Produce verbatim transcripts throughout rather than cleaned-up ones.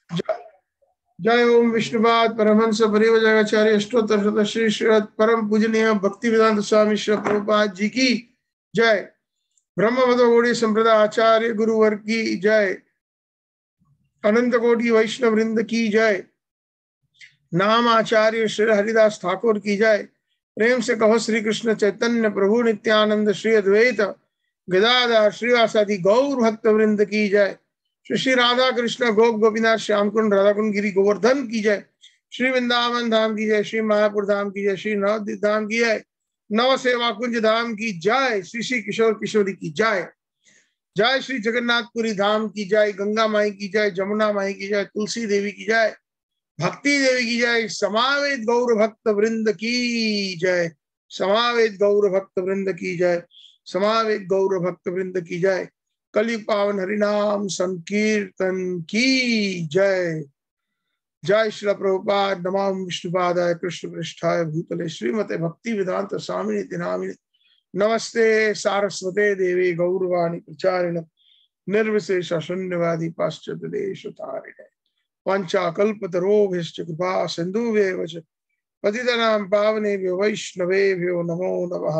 जय जय ओम विष्णुपाद परमहंस परिव्राजकाचार्य अष्टोत्तर शत श्री श्रीमद् परम पूजनीय भक्ति वेदांत स्वामी श्री प्रभुपाद जी की जय। ब्रह्मवद गौड़ी संप्रदाय आचार्य गुरुवर की जय। अनंत कोटि वैष्णव वृंद की जय। नाम आचार्य श्री हरिदास ठाकुर की जय। प्रेम से कहो श्री कृष्ण चैतन्य प्रभु नित्यानंद श्री अद्वैत गदाधर श्रीवासादि गौर भक्त वृंद की जय। श्री श्री राधा कृष्ण गोप गोपीनाथ श्याम कुंड राधा कुंड गिरी गोवर्धन की जय। श्री वृंदावन धाम की जय। श्री मायापुर धाम की जय। श्री नवद्वीप धाम की जय। नव सेवा कुंज धाम की जय। श्री श्री किशोर किशोरी की जय। जय श्री जगन्नाथपुरी धाम की जय। गंगा माई की जय। जमुना माई की जय। तुलसी देवी की जय। भक्ति देवी की जय। समावेत गौर भक्त वृंद की जय। समावेत गौर भक्त वृंद की जय। समावेत गौर भक्त वृंद की जय। कलयुग पावन हरिनाम संकीर्तन की जय। जय श्री प्रभुपाद। नमामि विष्णुपादाय कृष्ण पृष्ठाय भूतले श्रीमते भक्ति वेदांत स्वामिनिति नामिने नमस्ते सारस्वते देवी गौरवाणी प्रचारिण निर्विशेष शून्यवादी पाश्चात्य देश तारिणे पंचाकल्पतरोभिश्च कृपा सिन्धुभ्येव च पतितानां पावनेभ्यो वैष्णवेभ्यो नमो नमः।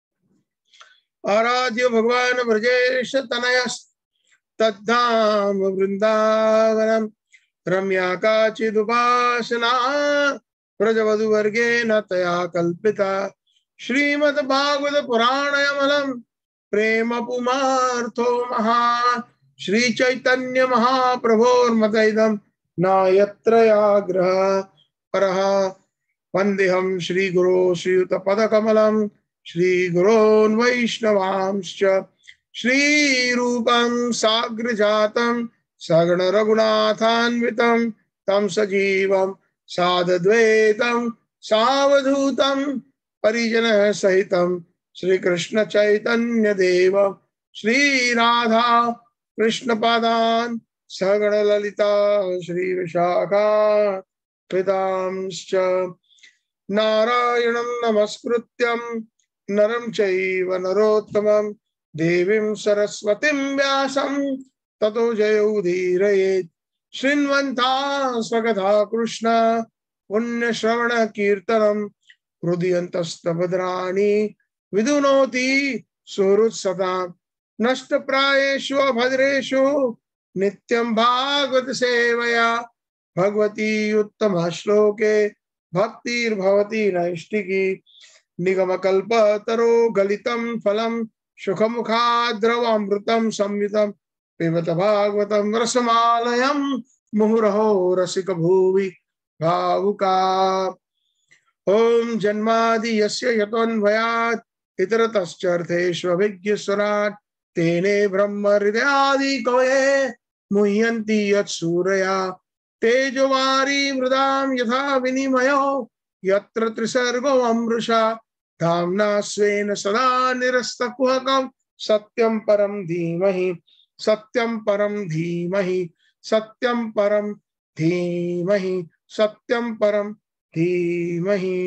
आराध्य भगवान ब्रजेश तनयस्तद्धाम वृंदावनम रम्या काचिदुपासना व्रजवधूवर्गेण तया कल्पिता श्रीमद्भागवत पुराणमलं प्रेम पुमार्थो महान् श्री चैतन्य महाप्रभोर्मतैदं न यत्र याग्रह परः वन्देऽहं श्री गुरो श्रीयुतपदकमलं श्री गुरोन् वैष्णवांश्च श्रीरूपं साग्रजातं सगण रघुनाथान्वितं तं सजीवं साद्वैतं सावधूतं परिजन सहितं श्री कृष्ण चैतन्य देव श्री राधा कृष्ण पादान् सगण ललिता श्री विशाखा कृतांश्च नारायणं नमस्कृत्यं नरं चैव नरोत्तमं देवीं सरस्वतीं व्यासं ततो जयोदीरयेत्। शृण्वन्ता स्वकथा कृष्ण पुण्यश्रवण कीर्तनं हृदयन्तस्तभद्राणि विदुनोति सुहृत्सतां नष्टप्रायेषु भद्रेषु नित्यं भागवत सेवया भगवती उत्तम श्लोके भक्तिर्भवति नैष्टिकी निगमकल्पतरो गलितं फलं सुखमुखाद्रवामृतं संयुतं पिबत भागवतं रसमालयं मुहुरहो रसिक भुवि भावुका। ओम जन्मादि यस्य यतोऽन्वयात् इतरतश्चर्थेष्वभिज्ञस्वराट् तेने ब्रह्म हृदयादि कवये मुह्यन्ति यत्सूरया तेजोवारी मृदां यथा विनिमयो यत्र त्रिसर्गो अमृषा धाम्ना स्वेन सदा निरस्तकुहकं सत्यं परं धीमहि सत्यं परं धीमहि सत्यं परं धीमहि सत्यं परं धीमहि।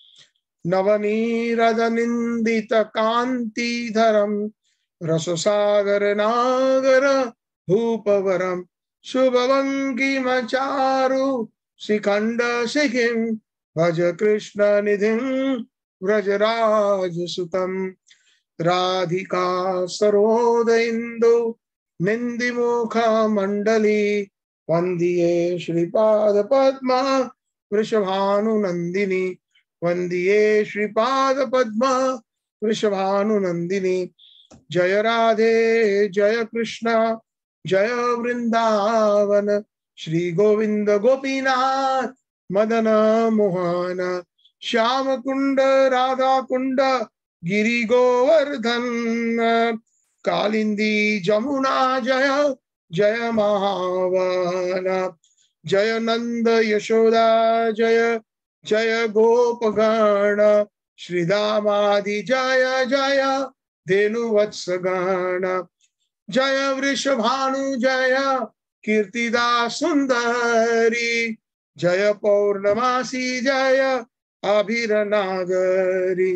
नवनीरदनिन्दित कान्तिधरं रससागर नागर भूपवरं शुभवंगिमचारु शिखंड शिखिं भज कृष्ण निधिं व्रजराजसुतं राधिका सरोदइन्दु निन्दिमुख मंडली वंदिये श्रीपाद पद्मा वृषभानुनंदिनी वंदिये श्रीपाद पद्मा वृषभानुनंदिनी। जय राधे जय कृष्ण जय वृंदावन श्री गोविंद गोपीनाथ मदन मोहन श्याम कुंड राधा कुंड गिरि गोवर्धन कालिंदी जमुना जय जय महावन जय नंद यशोदा जय जय गोपगण श्रीदामादि जय जय धेनुवत्सगण जय वृषभानु जय कीर्तिदा सुंदरी जय पौर्णमासी जय अभिरनागरी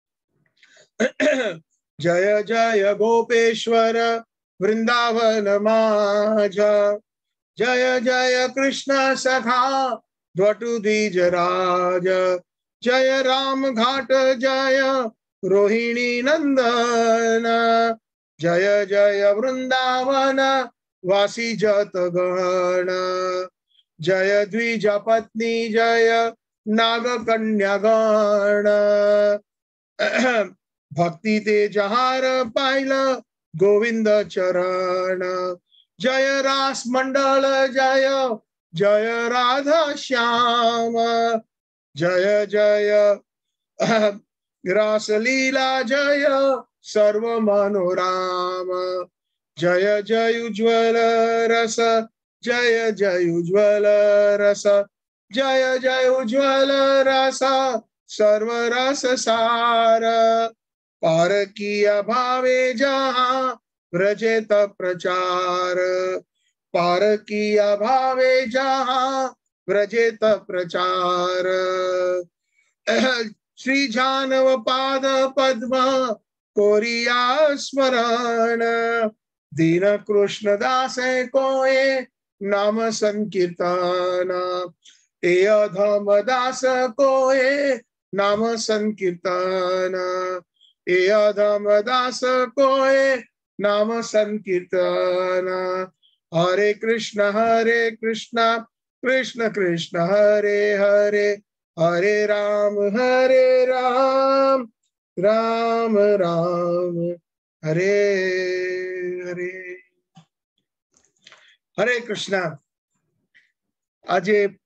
जय जय गोपेश्वर वृंदावन माझा जय जय कृष्ण सखा वटु द्विज राज, जय राम घाट जय रोहिणी नंदन, जय जय वृंदावन वासी जत गण, जय द्विज पत्नी जय नाग कन्या गण, भक्ति ते जहार पाइल गोविंद चरण, जय रास मंडल जय जय राधा श्याम, जय जय रास लीला जय सर्व मनोराम, जय जय उज्ज्वल रस जय जय उज्ज्वल रस, जय जय उज्ज्वल रस सर्व रस सार, पार किया भावे जहाँ व्रजेत प्रचार, पार किया भावे जहाँ व्रजेत प्रचार, श्री जानव पाद पद्म कोरिया स्मरण, दीन कृष्ण दास कोए नाम संकीर्तन, ए अधम दास कोए नाम संकीर्तन, ए अधम दास कोए नाम संकीर्तन, हरे कृष्ण हरे कृष्ण कृष्ण कृष्ण हरे हरे, हरे राम हरे राम राम राम हरे हरे। हरे कृष्ण। આજે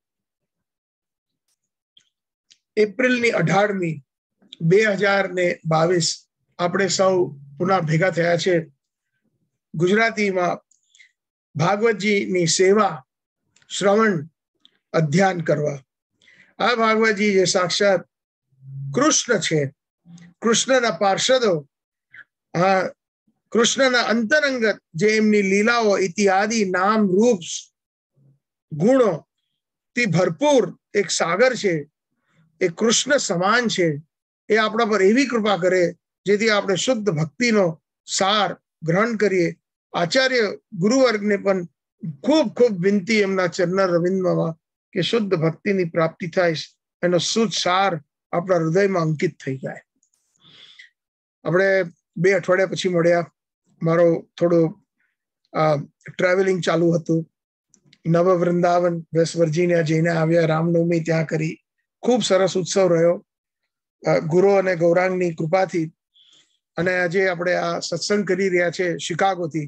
એપ્રિલની અઢારમી બે હજાર ને બાવીસ આપણે સૌ પુનઃ ભેગા થયા છે ગુજરાતીમાં ભાગવતજીની સેવા શ્રવણ અધ્યયન કરવા। આ ભાગવતજી જે સાક્ષાત કૃષ્ણ છે, કૃષ્ણના પાર્ષદો, આ કૃષ્ણના અંતરંગત જે એમની લીલાઓ ઇત્યાદિ નામ રૂપ ગુણો થી ભરપૂર એક સાગર છે, એ કૃષ્ણ સમાન છે। એ આપણા પર એવી કૃપા કરે જેથી આપણે શુદ્ધ ભક્તિનો સાર ગ્રહણ કરીએ। આચાર્ય ગુરુવર્ગને પણ ખૂબ ખૂબ વિનંતી એમના ચરણ રવિંદમાં કે શુદ્ધ ભક્તિની પ્રાપ્તિ થાય, એનો શુદ્ધ સાર આપણા હૃદયમાં અંકિત થઈ જાય। આપણે બે અઠવાડિયા પછી મળ્યા। મારો થોડું ટ્રાવેલિંગ ચાલુ હતું। નવ વૃંદાવન વેસ્ટ વર્જિનિયા જઈને આવ્યા, રામનવમી ત્યાં કરી, ખૂબ સરસ ઉત્સવ રહ્યો ગુરુ અને ગૌરાંગની કૃપાથી। અને આજે આપણે આ સત્સંગ કરી રહ્યા છે શિકાગોથી,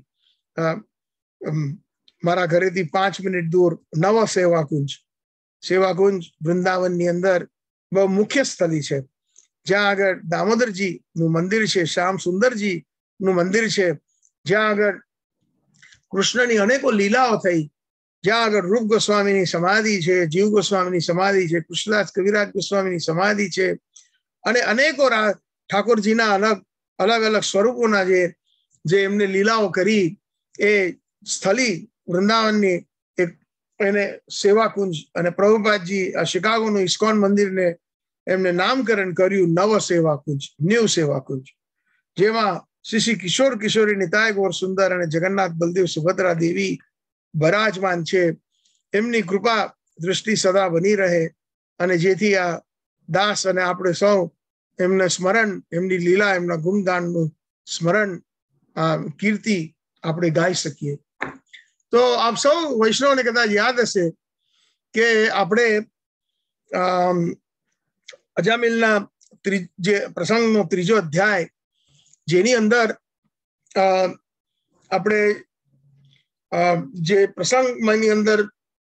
મારા ઘરેથી પાંચ મિનિટ દૂર નવ સેવાકુંજ, સેવાકુંજ વૃંદાવનની અંદર બહુ મુખ્ય સ્થળી છે, જ્યાં આગળ દામોદરજી નું મંદિર છે, શ્યામ સુંદરજી નું મંદિર છે, જ્યાં આગળ કૃષ્ણની અનેકો લીલાઓ થઈ, જ્યાં આગળ રૂપ ગોસ્વામીની સમાધિ છે, જીવ ગોસ્વામીની સમાધિ છે, કૃષ્ણદાસ કવિરાજ ગોસ્વામીની સમાધિ છે, અને અનેકો ઠાકોરજીના અલગ અલગ અલગ સ્વરૂપોના જે જે એમને લીલાઓ કરી એ સ્થળી વૃંદાવનની એક એને સેવાકુંજ, અને પ્રભુપાદજી આ શિકાગોનું ઇસ્કોન મંદિરને એમને નામકરણ કર્યું નવ સેવાકુંજ, ન્યૂ સેવાકુંજ, જેમાં શ્રી શ્રી કિશોર કિશોરી નિતાય ગૌર સુંદર અને જગન્નાથ બલદેવ સુભદ્રા દેવી બરાજમાન છે। એમની કૃપા દૃષ્ટિ સદા બની રહે, અને જેથી આ દાસ અને આપણે સૌ એમને સ્મરણ, એમની લીલા, એમના ગુણગાનનું સ્મરણ કીર્તિ આપણે ગાઈ શકીએ। તો આપ સૌ વૈષ્ણવને કદાચ યાદ હશે કે આપણે અજામિલના જે પ્રસંગનો ત્રીજો અધ્યાય, જેની અંદર આપણે જે પ્રસંગની અંદર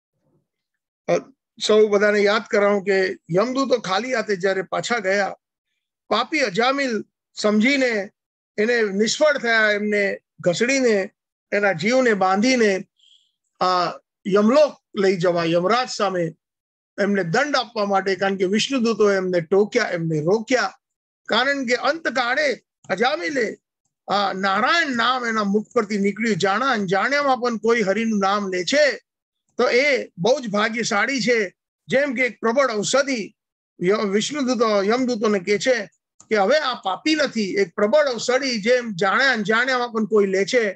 સૌ બધાને યાદ કરાવું કે યમદૂતો ખાલી હાથે જ્યારે પાછા ગયા, પાપી અજામિલ સમજીને એને નિષ્ફળ થયા, એમને ઘસડીને એના જીવને બાંધીને આ યમલોક લઈ જવા, યમરાજ સામે એમને દંડ આપવા માટે, કારણ કે વિષ્ણુદૂતો એમને ટોક્યા, એમને રોક્યા, કારણ કે અંતકાળે અજામિલે આ નારાયણ નામ એના મુખ પરથી નીકળ્યું, જાણા અનજાણ્યામાં પણ કોઈ હરિનું નામ લે છે તો એ બહુ જ ભાગ્યશાળી છે। જેમ કે એક પ્રબળ ઔષધિ વિષ્ણુદૂતો યમદૂતોને કહે છે કે હવે આ પાપી નથી, એક પ્રબળ ઔષધિ જેમ જાણ્યા અનજાણ્યામાં પણ કોઈ લે છે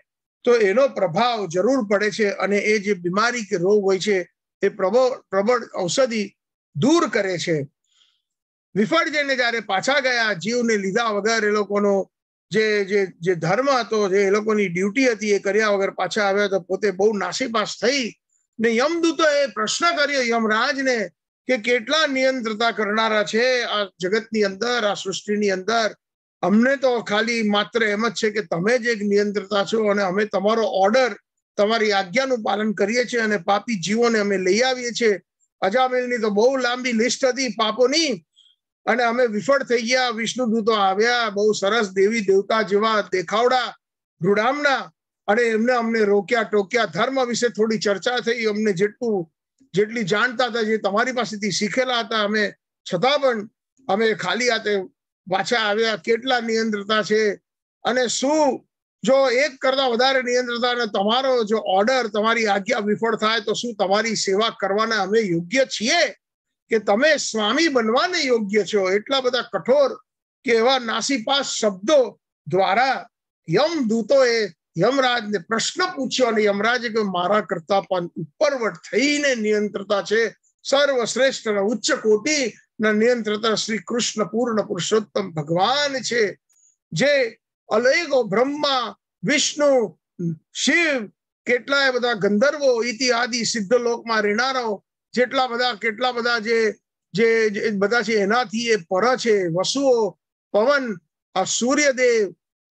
તો એનો પ્રભાવ જરૂર પડે છે અને એ જે બીમારી કે રોગ હોય છે એ પ્રબળ પ્રબળ ઔષધિ દૂર કરે છે. વિફળ જઈને જયારે પાછા ગયા, જીવને લીધા વગર એ લોકોનો જે જે જે ધર્મ હતો, જે એ લોકોની ડ્યુટી હતી એ કર્યા વગર પાછા આવ્યા તો પોતે બહુ નાસીપાસ થઈ ને યમદૂતોએ પ્રશ્ન કર્યો યમરાજને કે કેટલા નિયંત્રતા કરનારા છે આ જગતની અંદર, આ સૃષ્ટિની અંદર. અમને તો ખાલી માત્ર એમ જ છે કે તમે જ એક નિયંત્રતા છો અને અમે તમારો ઓર્ડર, તમારી આજ્ઞાનું પાલન કરીએ છીએ અને પાપી જીવોને અમે લઈ આવીએ છીએ. અજામિલની તો બહુ લાંબી લિસ્ટ હતી પાપોની અને અમે વિફળ થઈ ગયા. વિષ્ણુદૂતો આવ્યા, બહુ સરસ દેવી દેવતા જેવા દેખાવડા રૂડામણા, અને એમને અમને રોક્યા ટોક્યા. ધર્મ વિશે થોડી ચર્ચા થઈ. અમને જેટલું જેટલી જાણતા હતા, જે તમારી પાસેથી શીખેલા હતા, અમે છતાં પણ અમે ખાલી હાથે પાછા આવ્યા. કેટલા નિયંત્રતા છે અને શું જો એક કરતા વધારે નિયંત્રતા અને તમારો જો ઓર્ડર, તમારી આજ્ઞા વિફળ થાય તો શું તમારી સેવા કરવાના અમે યોગ્ય છીએ કે તમે સ્વામી બનવાને યોગ્ય છો? એટલા બધા કઠોર કે એવા નાસીપાસ શબ્દો દ્વારા યમદૂતોએ યમરાજને પ્રશ્ન પૂછ્યો અને યમરાજે કહ્યું મારા કરતા પણ ઉપરવટ થઈને નિયંત્રતા છે, સર્વશ્રેષ્ઠ અને ઉચ્ચ કોટીના નિયંત્રતા શ્રી કૃષ્ણ પૂર્ણ પુરુષોત્તમ ભગવાન છે, જે અલૈગો બ્રહ્મા, વિષ્ણુ, શિવ, કેટલાય બધા ગંધર્વો, ઇતિ આદિ સિદ્ધ લોકમાં રહેનારાઓ, જેટલા બધા કેટલા બધા જે જે બધા છે એનાથી એ પર છે. વસુઓ, પવન, આ સૂર્યદેવ,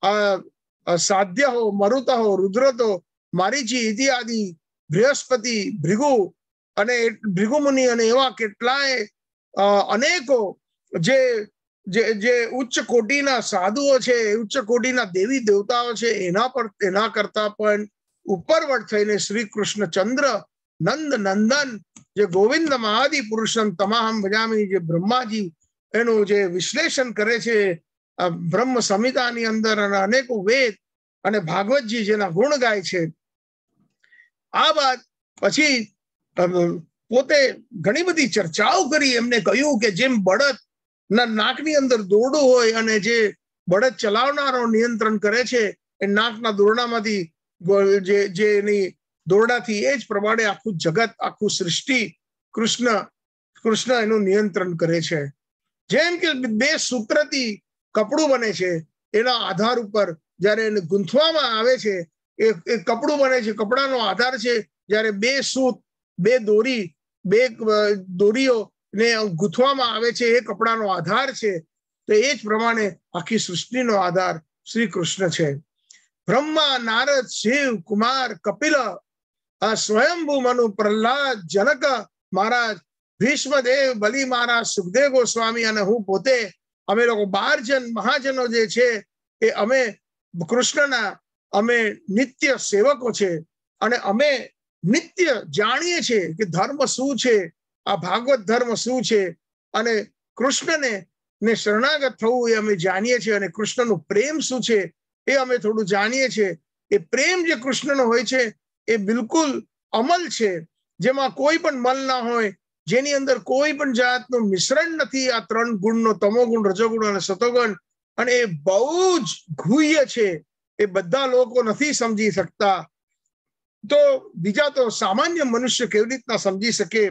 આ સાધ્ય હો, મરુત હો, રુદ્રતો, મારીચી ઇત્યાદિ, બૃહસ્પતિ, ભૃગુ અને ભૃગુમુનિ અને એવા કેટલાય અનેકો જે જે ઉચ્ચ કોટીના સાધુઓ છે, ઉચ્ચ કોટીના દેવી દેવતાઓ છે, એના પર એના કરતા પણ ઉપરવટ થઈને શ્રી કૃષ્ણચંદ્ર નંદ નંદન, જે ગોવિંદ મહાદિ પુરુષમ તમાહમ ભજામી, જે બ્રહ્માજી એનું જે વિશ્લેષણ કરે છે બ્રહ્મ સંહિતાની અંદર અને અનેકો વેદ અને ભાગવતજી જેના ગુણ ગાય છે. આ વાત પછી પોતે ઘણી બધી ચર્ચાઓ કરી. એમને કહ્યું કે જેમ બળદ ના નાકની અંદર દોરડું હોય અને જે બળદ ચલાવનારો નિયંત્રણ કરે છે એ નાકના દોરડામાંથી જે જે એની દોરડાથી એ જ પ્રમાણે આખું જગત, આખું સૃષ્ટિ કૃષ્ણ કૃષ્ણ એનું નિયંત્રણ કરે છે. જેમ કે બે સૂત્રથી કપડું બને છે, એના આધાર ઉપર જયારે એને ગૂંથવામાં આવે છે એ કપડું બને છે. કપડાનો આધાર છે જયારે બે સૂત, બે દોરી, બે દોરીઓ ને ગૂંથવામાં આવે છે, એ કપડાનો આધાર છે. તો એ જ પ્રમાણે આખી સૃષ્ટિનો આધાર શ્રી કૃષ્ણ છે. બ્રહ્મા, નારદ, શિવ, કુમાર, કપિલ, સ્વયંભૂ, મનુ, પ્રહલાદ, જનક મહારાજ, ભીષ્મદેવ, બલિ મહારાજ, સુખદેવ ગોસ્વામી અને હું પોતે, અમે લોકો બાર જન મહાજનો જે છે એ અમે કૃષ્ણના અમે નિત્ય સેવકો છે અને અમે નિત્ય જાણીએ છીએ કે ધર્મ શું છે, આ ભાગવત ધર્મ શું છે અને કૃષ્ણને ને શરણાગત થવું એ અમે જાણીએ છીએ અને કૃષ્ણનું પ્રેમ શું છે એ અમે થોડું જાણીએ છીએ. એ પ્રેમ જે કૃષ્ણનો હોય છે એ બિલકુલ અમલ છે, જેમાં કોઈ પણ મલ ના હોય, જેની અંદર કોઈ પણ જાતનું મિશ્રણ નથી. આ ત્રણ ગુણનો, તમોગુણ, રજોગુણ અને સતોગુણ, અને એ બહુ જ ગુહ્ય છે. એ બધા લોકો નથી સમજી શકતા. તો બીજા તો સામાન્ય મનુષ્ય કેવી રીતના સમજી શકે?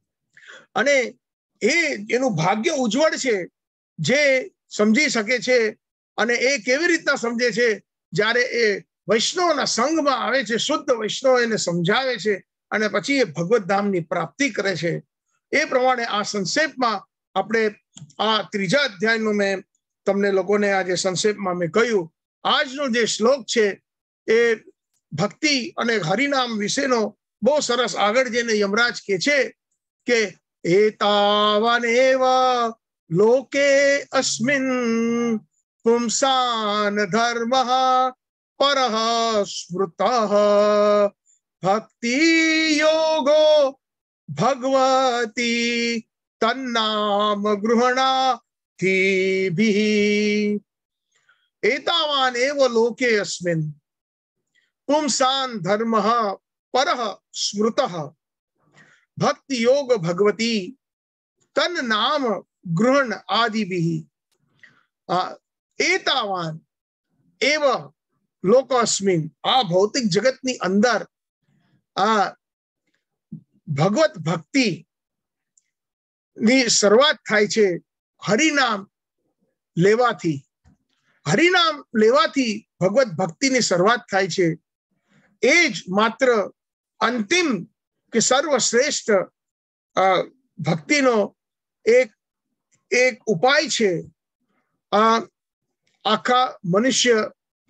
અને એ એનું ભાગ્ય ઉજ્જવળ છે જે સમજી શકે છે. અને એ કેવી રીતના સમજે છે? જ્યારે એ વૈષ્ણવના સંઘમાં આવે છે, શુદ્ધ વૈષ્ણવ એને સમજાવે છે અને પછી એ ભગવત ધામની પ્રાપ્તિ કરે છે. એ પ્રમાણે આ સંક્ષેપમાં આપણે આ ત્રીજા અધ્યાયનું મેં તમને લોકોને આજે સંક્ષેપમાં મેં કહ્યું. આજનો જે શ્લોક છે એ ભક્તિ અને હરિનામ વિશેનો બહુ સરસ આગળ જઈને યમરાજ કહે છે કે એતાવનેવ લોકે અસ્મિન પુંસાન ધર્મઃ પરઃ સ્મૃતઃ ભક્તિ યોગો ભગવતી તન્નામ ગૃહણાતિભિઃ. એતાવાન એવ લોકે અસ્મિન પુંસાન ધર્મઃ પરઃ સ્મૃતઃ ભક્તિ યોગ ભગવતી તન નામ ગૃહણ આદિભિઃ. એતાવાન એવ लोकस्मिन् आ भौतिक जगतनी अंदर आ भगवत भक्ति ની શરૂઆત થાય છે હરિનામ લેવાથી. હરિનામ લેવાથી ભગવત ભક્તિની શરૂઆત થાય છે. એ જ માત્ર અંતિમ કે સર્વશ્રેષ્ઠ ભક્તિનો એક એક ઉપાય છે. આ આખા મનુષ્ય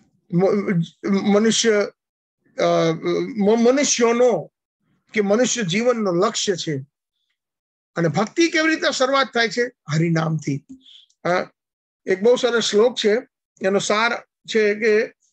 મનુષ્ય મનુષ્યોનો કે મનુષ્ય જીવનનો લક્ષ્ય છે. અને ભક્તિ કેવી રીતે શરૂઆત થાય છે? હરિનામથી. એક બહુ સરસ શ્લોક છે, એનો સાર છે કે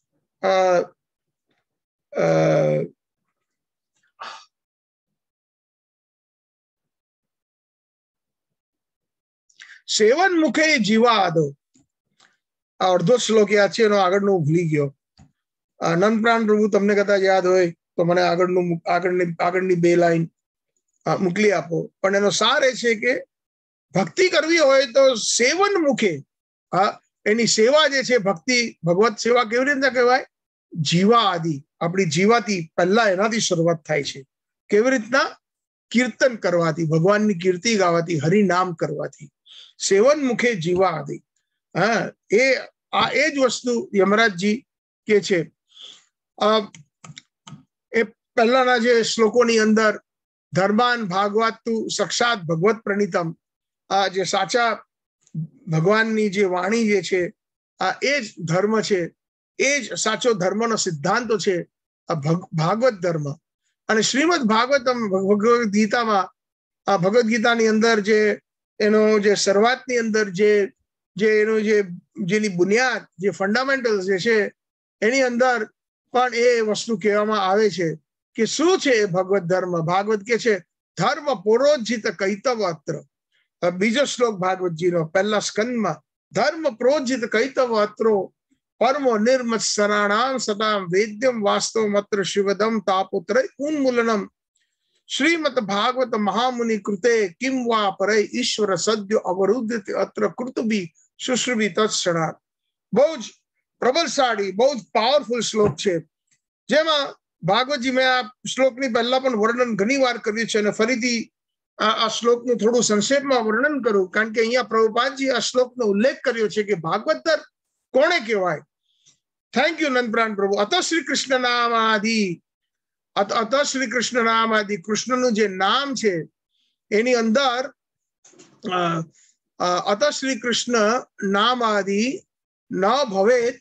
સેવન મુખે જીવા આદો. આ અડધો શ્લોક યાદ છે, એનો આગળનો ભૂલી ગયો. નંદપ્રાણ પ્રભુ તમને કદાચ યાદ હોય તો મને આગળનું આગળની આગળની બે લાઈન મોકલી આપો. પણ એનો સાર એ છે કે ભક્તિ કરવી હોય તો સેવન મુખે, હા, એની સેવા જે છે ભક્તિ, ભગવત સેવા કેવી રીતે કહેવાય? જીવા આદિ, આપણી જીવાથી પહેલા એનાથી શરૂઆત થાય છે. કેવી રીતના? કીર્તન કરવાથી, ભગવાનની કીર્તિ ગાવાથી, હરિનામ કરવાથી. સેવન મુખે જીવા આદિ. હા, એ આ એ જ વસ્તુ યમરાજજી કે છે. એ પહેલાના જે શ્લોકોની અંદર ધર્માન ભાગવત સાક્ષાત ભગવત પ્રણીતમ, આ જે સાચા ભગવાનની જે વાણી જે છે આ એ જ ધર્મ છે, એ જ સાચો ધર્મનો સિદ્ધાંતો છે આ ભાગવત ધર્મ. અને શ્રીમદ ભાગવતમ ભગવદ ગીતામાં, આ ભગવદ ગીતાની અંદર જે એનો જે શરૂઆતની અંદર જે જે એનું જે જેની બુનિયાદ, જે ફંડામેન્ટલ જે છે, એની અંદર પણ એ વસ્તુ કહેવામાં આવે છે કે શું છે ભગવત ધર્મ. ભાગવત કે છે ધર્મ પ્રોજિત કૈતવત્ર. બીજો શ્લોક ભાગવતજીનો પહેલા સ્કંદમાં, ધર્મ પ્રોજિત કૈતવત્રો પરમો નિર્મત્સરાણામ સતામ વેદ્યમ વાસ્તવ મત્ર શિવદમ તાપુત્ર ઉન્મૂલનમ શ્રીમદ ભાગવત મહામુનિ કૃતે કિમ વા પરે ઈશ્વર સદ્ય અવરુદ્ધ અત્ર કૃતભી શુશ્રુભી તત્સણાત. બહુ જ પ્રબલશાળી, બહુ જ પાવરફુલ શ્લોક છે, જેમાં ભાગવતજી, મેં આ શ્લોકની પહેલા પણ વર્ણન ઘણી વાર કર્યું છે અને ફરીથી આ શ્લોકનું થોડું સંક્ષેપમાં વર્ણન કરું, કારણ કે અહીંયા પ્રભુપાદજી આ શ્લોકનો ઉલ્લેખ કર્યો છે કે ભાગવત કોણે કહેવાય. થેન્ક યુ નંદપ્રાણ પ્રભુ. અત શ્રી કૃષ્ણ નામ આદિ, અત શ્રી કૃષ્ણ નામ આદિ, કૃષ્ણનું જે નામ છે એની અંદર અત શ્રી કૃષ્ણ નામ આદિ ન ભવેત,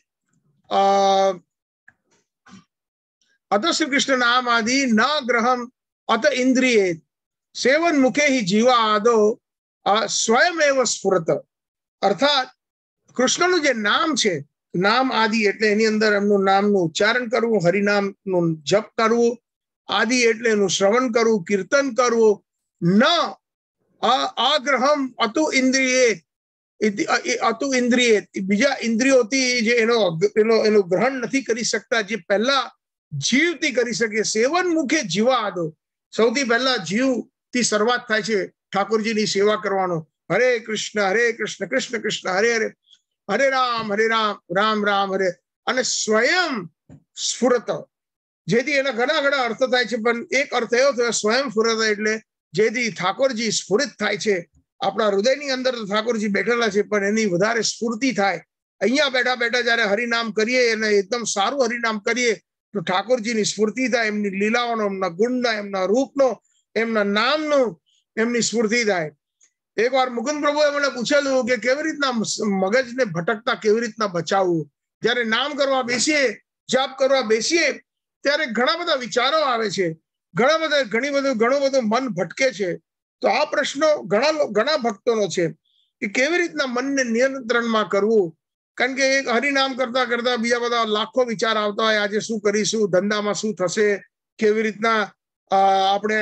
અત શ્રી કૃષ્ણ નામ આદિ ન ગ્રહમ અત ઇન્દ્રિયે સેવન મુખે હિ જીવા આદો સ્વયં એવ સ્ફુરત. અર્થાત કૃષ્ણનું જે નામ છે, નામ આદિ એટલે એની અંદર એમનું નામનું ઉચ્ચારણ કરવું, હરિનામનું જપ કરવું, આદિ એટલે એનું શ્રવણ કરવું, કીર્તન કરવું. ન આગ્રહમ અતુ ઇન્દ્રિયે, અતુ ઇન્દ્રિયે, બીજા ઇન્દ્રિયોથી જે એનો એનો એનું ગ્રહણ નથી કરી શકતા, જે પહેલા જીવથી કરી શકે. સેવન મુખે જીવા આદો, સૌથી પહેલા જીવથી શરૂઆત થાય છે ઠાકોરજીની સેવા કરવાનો. હરે કૃષ્ણ હરે કૃષ્ણ કૃષ્ણ કૃષ્ણ હરે હરે, હરે રામ હરે રામ રામ રામ હરે. અને સ્વયં સ્ફુરત, જેથી એના ઘણા ઘણા અર્થ થાય છે, પણ એક અર્થ એવો થયો સ્વયં સ્ફુરત એટલે જેથી ઠાકોરજી સ્ફુરિત થાય છે. આપણા હૃદયની અંદર તો ઠાકોરજી બેઠેલા છે, પણ એની વધારે સ્ફૂર્તિ થાય. અહીંયા બેઠા બેઠા જયારે હરિનામ કરીએ અને એકદમ સારું હરિનામ કરીએ તો ઠાકોરજીની સ્ફૂર્તિ થાય, એમની લીલાઓનો, એમના ગુણનો, એમના રૂપનો, એમના નામનો એમની સ્ફૂર્તિ થાય. એક વાર મુકુંદ પ્રભુએ મને પૂછેલું કે કેવી રીતના મગજને ભટકતા કેવી રીતના બચાવવું. જયારે નામ કરવા બેસીએ, જાપ કરવા બેસીએ ત્યારે ઘણા બધા વિચારો આવે છે, ઘણા બધા ઘણી બધું ઘણું બધું મન ભટકે છે. તો આ પ્રશ્નો ઘણા ઘણા ભક્તોનો છે કે કેવી રીતના મનને નિયંત્રણમાં કરવું. કારણ કે એક હરિનામ કરતા કરતા બીજા બધા લાખો વિચાર આવતા હોય, આજે શું કરીશું, ધંધામાં શું થશે, કેવી રીતના આપણે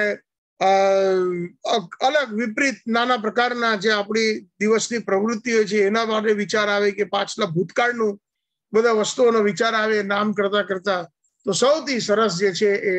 અલગ વિપરીત નાના પ્રકારના જે આપણી દિવસની પ્રવૃત્તિઓ છે એના માટે વિચાર આવે, કે પાછલા ભૂતકાળનું બધા વસ્તુઓનો વિચાર આવે નામ કરતા કરતા. તો સૌથી સરસ જે છે એ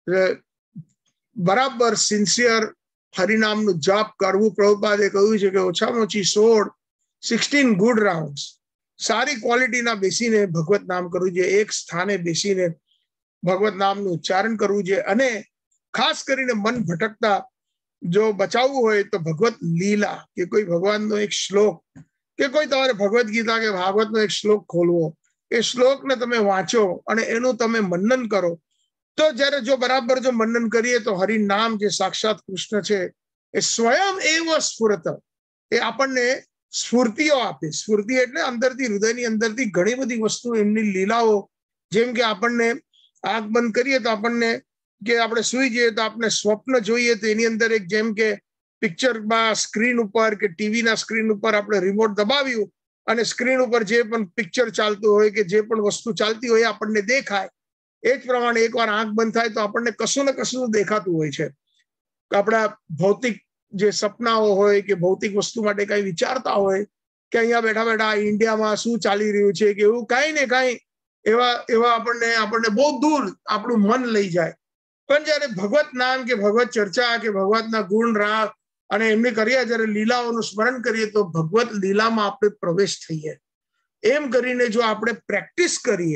બરાબર સિન્સિયર હરિનામનું જાપ કરવું. પ્રભુપાદે કહ્યું છે કે ઓછામાં ઓછી સોળ સિક્સટીન ગુડ રાઉન્ડ્સ, સારી ક્વોલિટીના બેસીને ભગવત નામ કરવું જોઈએ, એક સ્થાને બેસીને ભગવત નામનું ઉચ્ચારણ કરવું જોઈએ. અને ખાસ કરીને મન ભટકતા જો બચાવવું હોય તો ભગવત લીલા કે કોઈ ભગવાનનો એક શ્લોક કે કોઈ તમારે ભગવદ્ ગીતા કે ભાગવતનો એક શ્લોક ખોલવો, એ શ્લોકને તમે વાંચો અને એનું તમે મનન કરો. તો જ્યારે જો બરાબર જો મનન કરીએ તો હરિનામ જે સાક્ષાત કૃષ્ણ છે એ સ્વયં એવ સ્ફુરત, એ આપણને સ્ફૂર્તિઓ આપે. સ્ફૂર્તિ એટલે અંદરથી, હૃદયની અંદરથી ઘણી બધી વસ્તુ, એમની લીલાઓ, જેમ કે આપણને આંખ બંધ કરીએ તો આપણને, કે આપણે સુઈ જઈએ તો આપણે સ્વપ્ન જોઈએ તો એની અંદર એક, જેમ કે પિક્ચરમાં સ્ક્રીન ઉપર કે ટીવીના સ્ક્રીન ઉપર આપણે રિમોટ દબાવ્યું અને સ્ક્રીન ઉપર જે પણ પિક્ચર ચાલતું હોય કે જે પણ વસ્તુ ચાલતી હોય આપણને દેખાય. એ જ પ્રમાણે એકવાર આંખ બંધ થાય તો આપણને કશું ને કશું દેખાતું હોય છે. આપણા ભૌતિક જે સપનાઓ હોય કે ભૌતિક વસ્તુ માટે કઈ વિચારતા હોય કે અહીંયા બેઠા બેઠા ઇન્ડિયામાં શું ચાલી રહ્યું છે કે એવું કઈ ને કઈ એવા એવા આપણને આપણને બહુ દૂર આપણું મન લઈ જાય. પણ જયારે ભગવત નામ કે ભગવત ચર્ચા કે ભગવતના ગુણ રાગ અને એમની કરીએ, જયારે લીલાઓનું સ્મરણ કરીએ તો ભગવત લીલામાં આપણે પ્રવેશ થઈએ. એમ કરીને જો આપણે પ્રેક્ટિસ કરીએ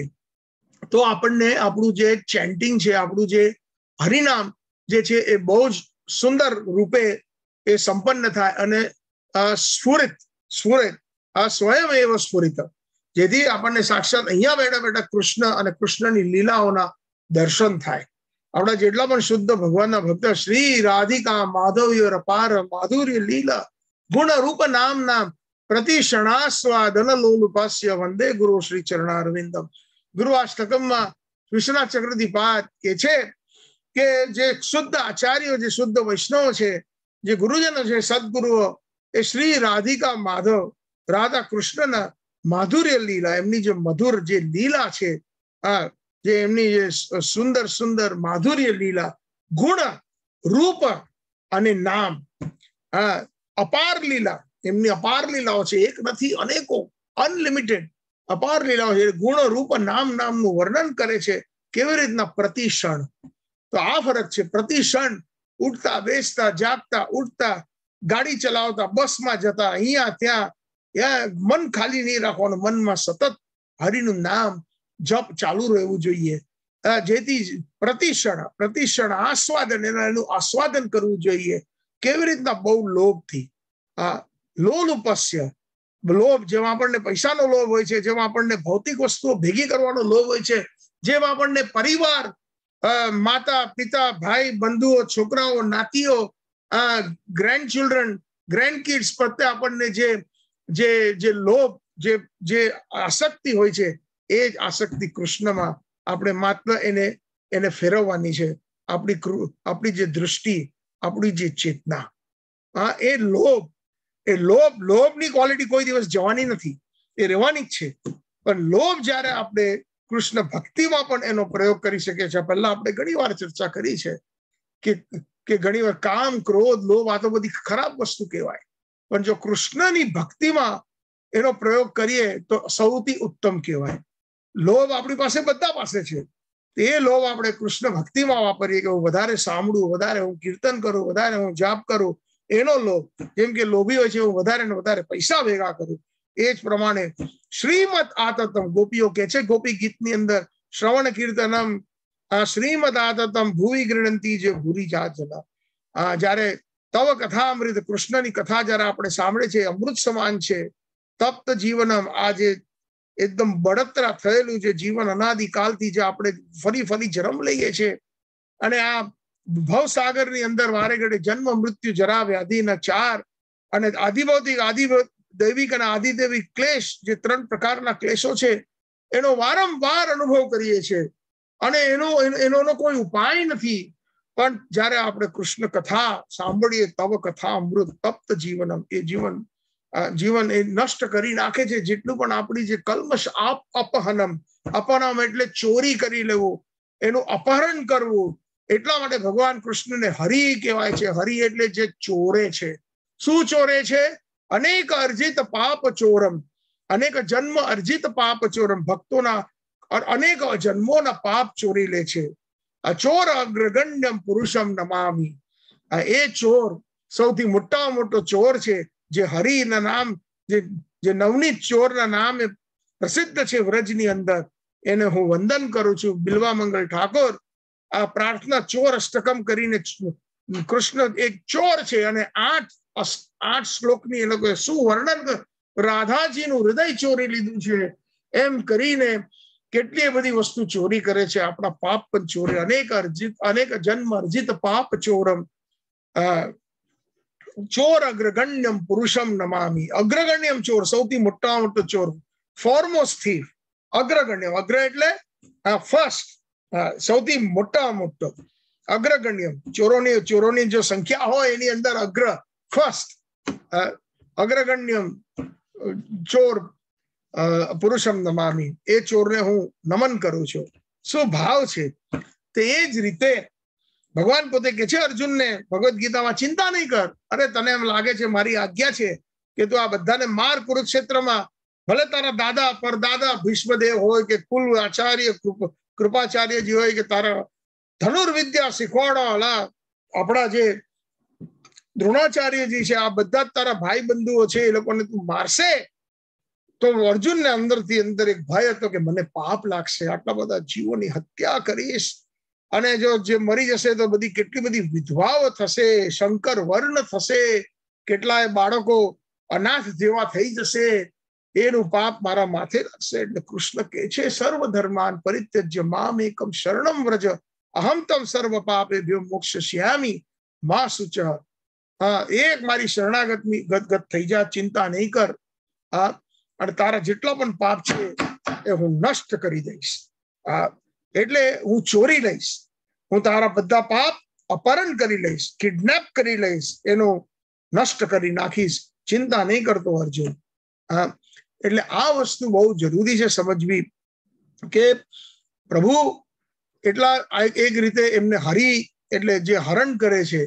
તો આપણને આપણું જે ચેન્ટિંગ છે, આપણું જે હરિનામ જે છે એ બહુ જ સુંદર રૂપે એ સંપન્ન થાય અને સ્ફુરિત સ્ફુરિત આ સ્વયં એવ સ્ફુરિત, જેથી આપણને સાક્ષાત અહીંયા બેઠા બેઠા કૃષ્ણ અને કૃષ્ણની લીલાઓના દર્શન થાય. આપણા જેટલા પણ શુદ્ધ ભગવાનના ભક્ત, શ્રી રાધિકા માધવ્ય રપાર માધુર્ય લીલા ગુણ રૂપ નામ નામ પ્રતિક્ષણાસ્વાદન લોલુપાસ્ય વંદે ગુરુ શ્રી ચરણારવિંદમ. ગુરુવાષ્ટકમમાં વિશ્વનાથ ચક્રધીપાદ કે છે કે જે શુદ્ધ આચાર્યો, જે શુદ્ધ વૈષ્ણવ છે, જે ગુરુજનો છે, સદગુરુઓ, એ શ્રી રાધિકા માધવ રાધા કૃષ્ણના માધુર્ય લીલા, એમની જે મધુર જે લીલા છે, આ જે એમની જે સુંદર સુંદર માધુર્ય લીલા, ગુણ રૂપ અને નામ, અપાર લીલા, એમની અપાર લીલાઓ છે, એક નથી અનેકો, અનલિમિટેડ અપાર લીલાઓ છે. ગુણ રૂપ નામ નામનું વર્ણન કરે છે. કેવી રીતના? પ્રતિક્ષણ. તો આ ફરક છે. પ્રતિક્ષણ ઉઠતા બેસતા જાગતા ઉઠતા, ગાડી ચલાવતા, બસમાં જતા, અહીંયા ત્યાં મન ખાલી નહીં રાખવાનું, મનમાં સતત હરિનું નામ જપ ચાલુ રહેવું જોઈએ. જેથી પ્રતિક્ષણ પ્રતિક્ષણ આસ્વાદન, એનું આસ્વાદન કરવું જોઈએ. કેવી રીતના? બહુ લોભથી. આ લોલુપસ્ય, લોભ, જેમાં આપણને પૈસાનો લોભ હોય છે, જેમાં આપણને ભૌતિક વસ્તુઓ ભેગી કરવાનો લોભ હોય છે, જેમાં આપણને પરિવાર, માતા પિતા, ભાઈ બંધુઓ, છોકરાઓ, નાતીઓ, ગ્રેન્ડ ચિલ્ડ્રન, ગ્રેન્ડ કિડ્સ પ્રત્યે આપણને જે જે જે લોભ, જે જે આસક્તિ હોય છે, એ જ આસક્તિ કૃષ્ણમાં આપણે માત્ર એને એને ફેરવવાની છે. આપણી આપણી જે દૃષ્ટિ, આપણી જે ચેતના, હા, એ લોભ એ લોભ લોભની ક્વોલિટી કોઈ દિવસ જવાની નથી, એ રહેવાની જ છે. પણ લોભ જ્યારે આપણે કૃષ્ણ ભક્તિમાં પણ એનો પ્રયોગ કરી શકીએ છીએ. પહેલા આપણે ઘણી વાર ચર્ચા કરી છે કે કે ઘણી વાર કામ, ક્રોધ, લોભ આ તો બધી ખરાબ વસ્તુ કહેવાય. પણ જો કૃષ્ણની ભક્તિમાં એનો પ્રયોગ કરીએ તો સૌથી ઉત્તમ કહેવાય. લોભ આપણી પાસે બધા પાસે છે, એ લોભ આપણે કૃષ્ણ ભક્તિમાં વાપરીએ કે હું વધારે સાંભળું, વધારે હું કીર્તન કરું, વધારે હું જાપ કરું, એનો લોભ. જેમ કે લોભી હોય છે હું વધારે ને વધારે પૈસા ભેગા કરું. એ જ પ્રમાણે શ્રીમદ આતતમ, ગોપીઓ કે છે ગોપી ગીતની અંદર, શ્રવણ કીર્તનમ શ્રીમદ આતતમ ભૂવિ ગૃણંતી જે ભૂરી જાત જના. જયારે તવ કથા અમૃત, કૃષ્ણની કથા જયારે આપણે સાંભળે છે, અમૃત સમાન છે. તપ્ત જીવનમ, આ જે એકદમ બળતરા થયેલું જે જીવન અનાદિકાલથી જે આપણે ફરી ફરી જન્મ લઈએ છીએ, અને આ ભવસાગરની અંદર વારે ઘડે જન્મ મૃત્યુ જરા વ્યાધિના ચાર, અને આધિભૌતિક, આધિ દૈવિક અને આધિદૈવિક ક્લેશ, જે ત્રણ પ્રકારના ક્લેશો છે, એનો વારંવાર અનુભવ કરીએ છીએ અને એનો એનો કોઈ ઉપાય નથી. પણ જયારે આપણે કૃષ્ણ કથા સાંભળીએ, તવ કથા અમૃત તપ્ત જીવનમ, એ જીવન જીવન એ નષ્ટ કરી નાખે છે. જેટલું પણ આપણી જે કલ્મશ, આપ અપહનમ, અપહનમ એટલે ચોરી કરી લેવું, એનું અપહરણ કરવું. એટલા માટે ભગવાન કૃષ્ણને હરિ કહેવાય છે. હરિ એટલે જે ચોરે છે. શું ચોરે છે? અનેક અર્જિત પાપ ચોરમ, અનેક જન્મ અર્જિત પાપ ચોરમ, ભક્તોના અનેક જન્મોના પાપ ચોરી લે છે. અચોર અગ્રગણ્યમ પુરુષમ નમામી, એ ચોર સૌથી મોટા મોટો ચોર છે, જે હરિના નામ, જે જે નવનીત ચોરના નામે પ્રસિદ્ધ છે વ્રજની અંદર, એને હું વંદન કરું છું. બિલ્વા મંગલ ઠાકોર આ પ્રાર્થના ચોર અષ્ટકમ કરીને, કૃષ્ણ એક ચોર છે અને આઠ આઠ શ્લોકની એ લોકોએ શું વર્ણન, રાધાજીનું હૃદય ચોરી લીધું છે એમ કરીને કેટલી બધી વસ્તુ ચોરી કરે છે. આપણા પાપ પણ ચોરી, અનેક અર્જિત અનેક જન્મ અર્જિત પાપ ચોરમ, ચોર અગ્રગણ્યમ પુરુષમ નમામી. અગ્રગણ્યમ ચોર, સૌથી મોટા મોટો ચોર, ફોરમોસ્ટ થીફ. અગ્રગણ્યમ, અગ્ર એટલે ફર્સ્ટ, સૌથી મોટા મોટો. અગ્રગણ્યમ, ચોરોની ચોરોની જો સંખ્યા હોય એની અંદર અગ્ર ફર્સ્ટ, અગ્રગણ્યમ ચોર પુરુષમ નમામી, એ ચોરને હું નમન કરું છું. શું ભાવ છે! તો એ જ રીતે ભગવાન પોતે કે છે અર્જુનને ભગવદ્ ગીતામાં, ચિંતા નહીં કર. અરે તને એમ લાગે છે મારી આજ્ઞા છે કે તું આ બધાને માર કુરુક્ષેત્રમાં, ભલે તારા દાદા પરદાદા ભીષ્મદેવ હોય કે કુલ આચાર્ય કૃપાચાર્યજી હોય કે તારા ધનુર્વિદ્યા શીખવાડવાવાળા આપણા જે દ્રોણાચાર્યજી છે, આ બધા જ તારા ભાઈ બંધુઓ છે, એ લોકોને તું મારશે તો અર્જુનને અંદરથી અંદર એક ભય હતો કે મને પાપ લાગશે, આટલા બધા જીવોની હત્યા કરીશ અને જો જે મરી જશે તો બધી કેટલી બધી વિધવાઓ થશે, શંકર વર્ણ થશે, કેટલાય બાળકો અનાથ જેવા થઈ જશે, એનું પાપ મારા માથે લાગશે. એટલે કૃષ્ણ કહે છે સર્વ ધર્માન પરિત્યજ્ય મામ એકમ શરણમ વ્રજ અહમ તમ સર્વ પાપેભ્યો મોક્ષયિષ્યામિ મા શુચ. હા, એક મારી શરણાગતની ગદગદ થઈ જા, ચિંતા નહીં કર. હા, અને તારા જેટલા પણ પાપ છે એ હું નષ્ટ કરી દઈશ. હા, એટલે હું ચોરી લઈશ, હું તારા બધા પાપ અપહરણ કરી લઈશ, કિડનેપ કરી લઈશ, એનું નષ્ટ કરી નાખીશ, ચિંતા નહીં કરતો અર્જુન. હા, એટલે આ વસ્તુ બહુ જરૂરી છે સમજવી કે પ્રભુ એટલા એક રીતે એમને હરી એટલે જે હરણ કરે છે,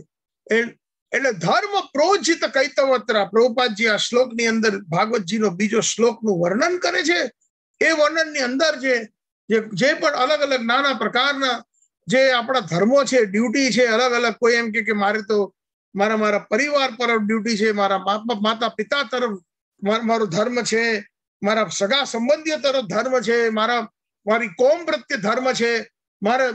એટલે ધર્મ પ્રોજિત કૈતવત્રા. પ્રભુપાદજી આ શ્લોકની અંદર ભાગવતજીનો બીજો શ્લોકનું વર્ણન કરે છે. એ વર્ણનની અંદર જે જે પણ અલગ અલગ નાના પ્રકારના જે આપણા ધર્મો છે, ડ્યુટી છે, અલગ અલગ, કોઈ એમ કે મારે તો મારા મારા પરિવાર પર ડ્યુટી છે, મારા માતા પિતા તરફ મારો ધર્મ છે, મારા સગા સંબંધીઓ તરફ ધર્મ છે, મારા મારી કોમ પ્રત્યે ધર્મ છે, મારા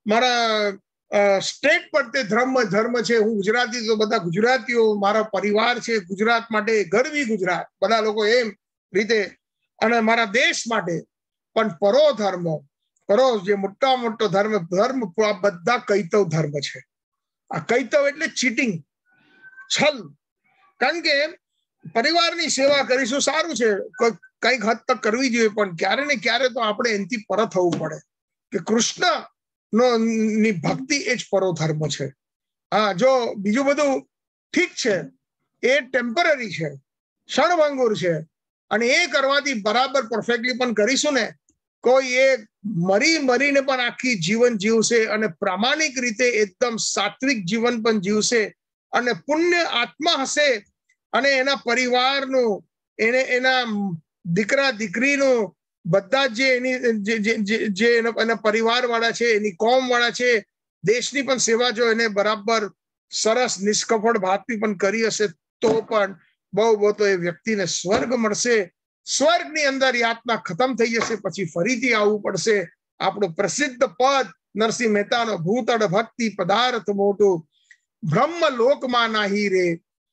મારા સ્ટેટ પ્રત્યે ધર્મ ધર્મ છે. હું ગુજરાતી તો બધા ગુજરાતીઓ મારા પરિવાર છે, ગુજરાત માટે ગરવી ગુજરાત, બધા લોકો એમ રીતે, અને મારા દેશ માટે પણ પરો ધર્મ, પરો જે મોટા મોટો ધર્મ ધર્મ બધા કૈતવ ધર્મ છે. આ કૈતવ એટલે ચીટિંગ, છલ. કારણ કે પરિવારની સેવા કરીશું સારું છે, કઈક હદ તક કરવી જોઈએ, પણ ક્યારે ને ક્યારે તો આપણે એનાથી પર થવું પડે કે કૃષ્ણ નો ની ભક્તિ એ જ પરો ધર્મ છે. હા, જો બીજું બધું ઠીક છે, એ ટેમ્પરરી છે, ક્ષણભંગુર છે, અને એ કરવાથી બરાબર પરફેક્ટલી પણ કરીશું ને, કોઈ એ મરી મરીને પણ આખી જીવન જીવશે અને પ્રામાણિક રીતે એકદમ સાત્વિક જીવન પણ જીવશે અને પુણ્ય આત્મા હશે અને એના પરિવારનું, એને એના દીકરા દીકરીનું, બધા જે એની જે એના પરિવાર વાળા છે, એની કોમ વાળા છે, દેશની પણ સેવા જો એને બરાબર સરસ નિષ્કફળ ભાવથી પણ કરી હશે તો પણ બહુ બહુ તો એ વ્યક્તિને સ્વર્ગ મળશે. સ્વર્ગની અંદર યાતના ખતમ થઈ જશે, પછી ફરીથી આવવું પડશે. આપણું પ્રસિદ્ધ પદ નરસિંહ મહેતાનો ભૂતળ ભક્તિ પદાર્થ મોટું બ્રહ્મ લોકમાં નાહી રે,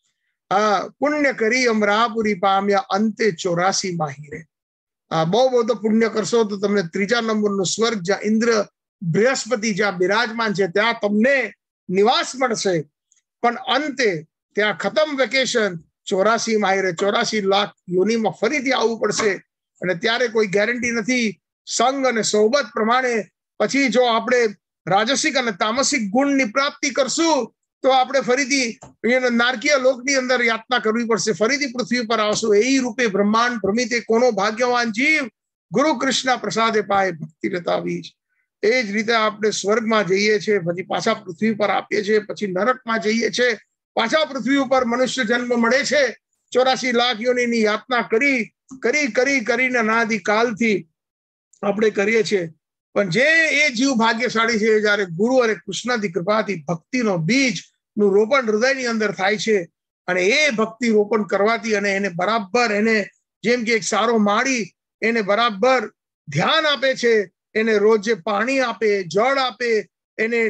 આ પુણ્ય કરી અમરાપુરી પામ્યા અંતે ચોરાસી માહી રે. આ બહુ બહુ તો પુણ્ય કરશો તો તમને ત્રીજા નંબરનું સ્વર્ગ, જ્યાં ઇન્દ્ર બૃહસ્પતિ જ્યાં બિરાજમાન છે ત્યાં તમને નિવાસ મળશે. પણ અંતે ત્યાં ખતમ વેકેશન, ચોરાસી માહિરે, ચોરાસી લાખ યોનીમાં ફરીથી આવવું પડશે. અને ત્યારે કોઈ ગેરંટી નથી. સંગ અને સોબત પ્રમાણે પછી જો આપણે રાજસિક અને તામસિક ગુણની પ્રાપ્તિ કરશું તો આપણે ફરીથી નારકીય લોકની અંદર યાતના કરવી પડશે, ફરીથી પૃથ્વી પર આવશું. એ રૂપે બ્રહ્માંડ ભ્રમિતે કોનો ભાગ્યવાન જીવ, ગુરુ કૃષ્ણ પ્રસાદે પાય ભક્તિ રતાવી. એ જ રીતે આપણે સ્વર્ગમાં જઈએ છીએ, પછી પાછા પૃથ્વી પર આપીએ છીએ, પછી નરકમાં જઈએ છીએ, પાછા પૃથ્વી ઉપર મનુષ્ય જન્મ મળે છે. ચોરાસી લાખ યોનીની યાતના કરી કરી કરી કરીને અનાદિ કાલથી આપણે કરીએ છીએ. પણ જે એ જીવ ભાગ્યશાળી છે જયારે ગુરુ અને કૃષ્ણની કૃપાથી ભક્તિનો બીજ નું રોપણ હૃદયની અંદર થાય છે, અને એ ભક્તિ રોપણ કરવાથી અને એને બરાબર એને જેમ કે એક સારો માળી એને બરાબર ધ્યાન આપે છે, એને રોજ પાણી આપે, જળ આપે, એને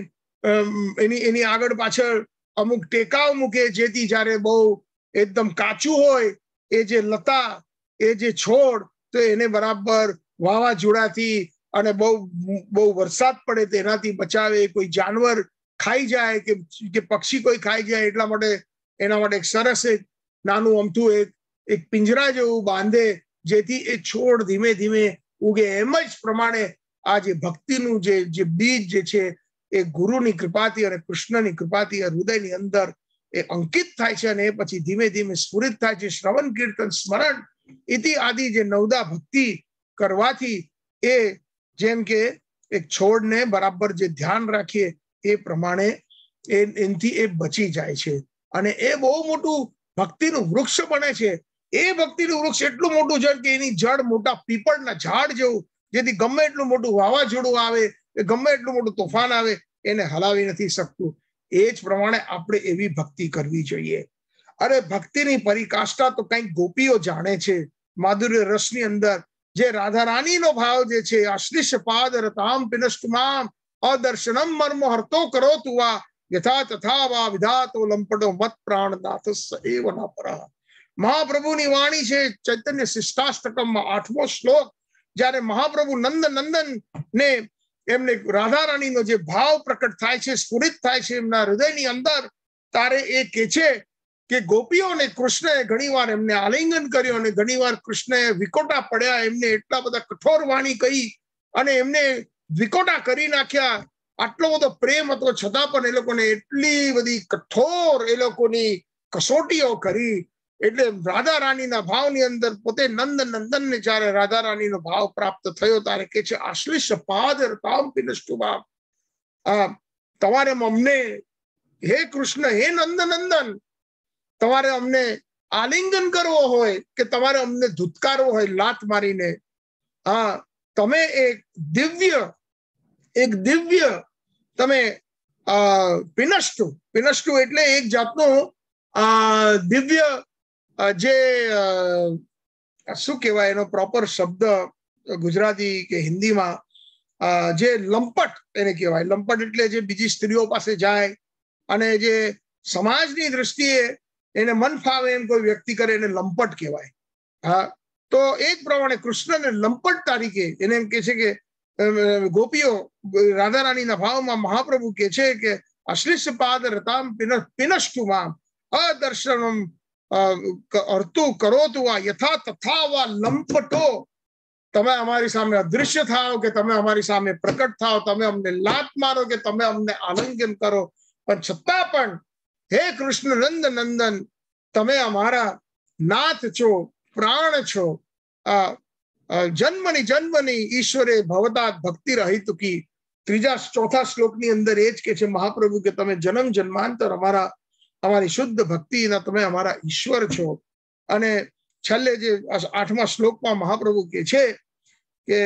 એની એની આગળ પાછળ અમુક ટેકાવ મૂકે, જેથી જ્યારે બહુ એકદમ કાચું હોય એ જે લતા, એ જે છોડ, તો એને બરાબર વાવાઝોડાથી અને બહુ બહુ વરસાદ પડે તેનાથી બચાવે, કોઈ જાનવર ખાઈ જાય કે કે પક્ષી કોઈ ખાઈ જાય એટલા માટે એના માટે એક સરસ એક નાનું અમથું એક એક પિંજરા જેવું બાંધે, જેથી એ છોડ ધીમે ધીમે ઉગે. એમ જ પ્રમાણે આ જે ભક્તિનું જે જે બીજ જે છે એ ગુરુની કૃપાથી અને કૃષ્ણની કૃપાથી હૃદયની અંદર એ અંકિત થાય છે, અને એ પછી ધીમે ધીમે સ્ફુરિત થાય છે. શ્રવણ, કીર્તન, સ્મરણ ઇતિ આદિ જે નવદા ભક્તિ કરવાથી એ જેમ કે એક છોડને બરાબર જે ધ્યાન રાખીએ એ પ્રમાણે એનાથી એ બચી જાય છે, અને એ બહુ મોટું ભક્તિનું વૃક્ષ બને છે. એ ભક્તિનું વૃક્ષ એટલું મોટું છે કે એની જડ મોટા પીપળના ઝાડ જેવું, જેથી ગમે એટલું મોટું વાવાઝોડું આવે, ગમે એટલું મોટું તોફાન આવે, એને હલાવી નથી શકતું. એ જ પ્રમાણે આપણે એવી ભક્તિ કરવી જોઈએ. અરે ભક્તિની પરિકાષ્ઠા તો કંઈક ગોપીઓ જાણે છે. માધુર્ય રસની અંદર જે રાધા રાણીનો ભાવ જે છે, આશ્લિષ પાદ રતામ પિનષ્ટમામ અદર્શનમ મર્મ હર્તો કરો તુવા યથા તથા વા વિધાતો લંપટો મત પ્રાણનાથસ એવ ના પરા. મહાપ્રભુની વાણી છે, ચૈતન્ય શિષ્ટાષ્ટકમમાં આઠમો શ્લોક. જ્યારે મહાપ્રભુ નંદ નંદન ને એમને રાધા રાણીનો જે ભાવ પ્રકટ થાય છે, સ્ફુરિત થાય છે એમના હૃદયની અંદર, તારે એ કે છે કે ગોપીઓને કૃષ્ણએ ઘણીવાર એમને આલિંગન કર્યો, અને ઘણીવાર કૃષ્ણએ વિકોટા પડ્યા, એમને એટલા બધા કઠોર વાણી કહી અને એમને વિકોટા કરી નાખ્યા. આટલો બધો પ્રેમ હતો છતાં પણ એ લોકોને એટલી બધી કઠોર એ લોકોની કસોટીઓ કરી. એટલે રાધા રાણીના ભાવની અંદર પોતે નંદ નંદન ને જયારે રાધા રાણીનો ભાવ પ્રાપ્ત થયો ત્યારે કે છે આશ્લિષ પાદ રતામ પિનષ્ટુમા. તમારે અમને હે કૃષ્ણ, હે નંદ નંદન, તમારે અમને આલિંગન કરવો હોય કે તમારે અમને ધુતકારવો હોય લાત મારીને, હા, તમે એક દિવ્ય એક દિવ્ય તમે પિનષ્ટુ, પિનષ્ટુ એટલે એક જાતનું દિવ્ય જે શું કહેવાય એનો પ્રોપર શબ્દ ગુજરાતી કે હિન્દીમાં, જે લંપટ એને કહેવાય. લંપટ એટલે જે બીજી સ્ત્રીઓ પાસે જાય અને જે સમાજની દ્રષ્ટિએ એને મન ફાવે એમ કોઈ વ્યક્તિ કરે એને લંપટ કહેવાય. હા, તો એ જ પ્રમાણે કૃષ્ણને લંપટ તરીકે એને એમ કે છે કે ગોપીઓ રાધા રાણીના ભાવમાં મહાપ્રભુ કે છે કે અશ્લિષ પાદ રતામ પિનષ્ટુમામ અદર્શનમ અર્તુ કરો તુવા યથા તથા વા લંપટો. તમે અમારી સામે અદૃશ્ય થાઓ કે તમે અમારી સામે પ્રકટ થાઓ, તમે અમને લાત મારો કે તમે અમને આલિંગન કરો, પણ છતાં પણ હે કૃષ્ણ નંદ નંદન, તમે અમારા નાથ છો, પ્રાણ છો. જન્મની જન્મની ઈશ્વરે ભવતાત ભક્તિ રહિતુકી. ત્રીજા ચોથા શ્લોકની અંદર એ જ કે છે મહાપ્રભુ કે તમે જન્મ જન્માંતર અમારા અમારી શુદ્ધ ભક્તિના તમે અમારા ઈશ્વર છો. અને છેલ્લે જે આઠમા શ્લોકમાં મહાપ્રભુ કે છે કે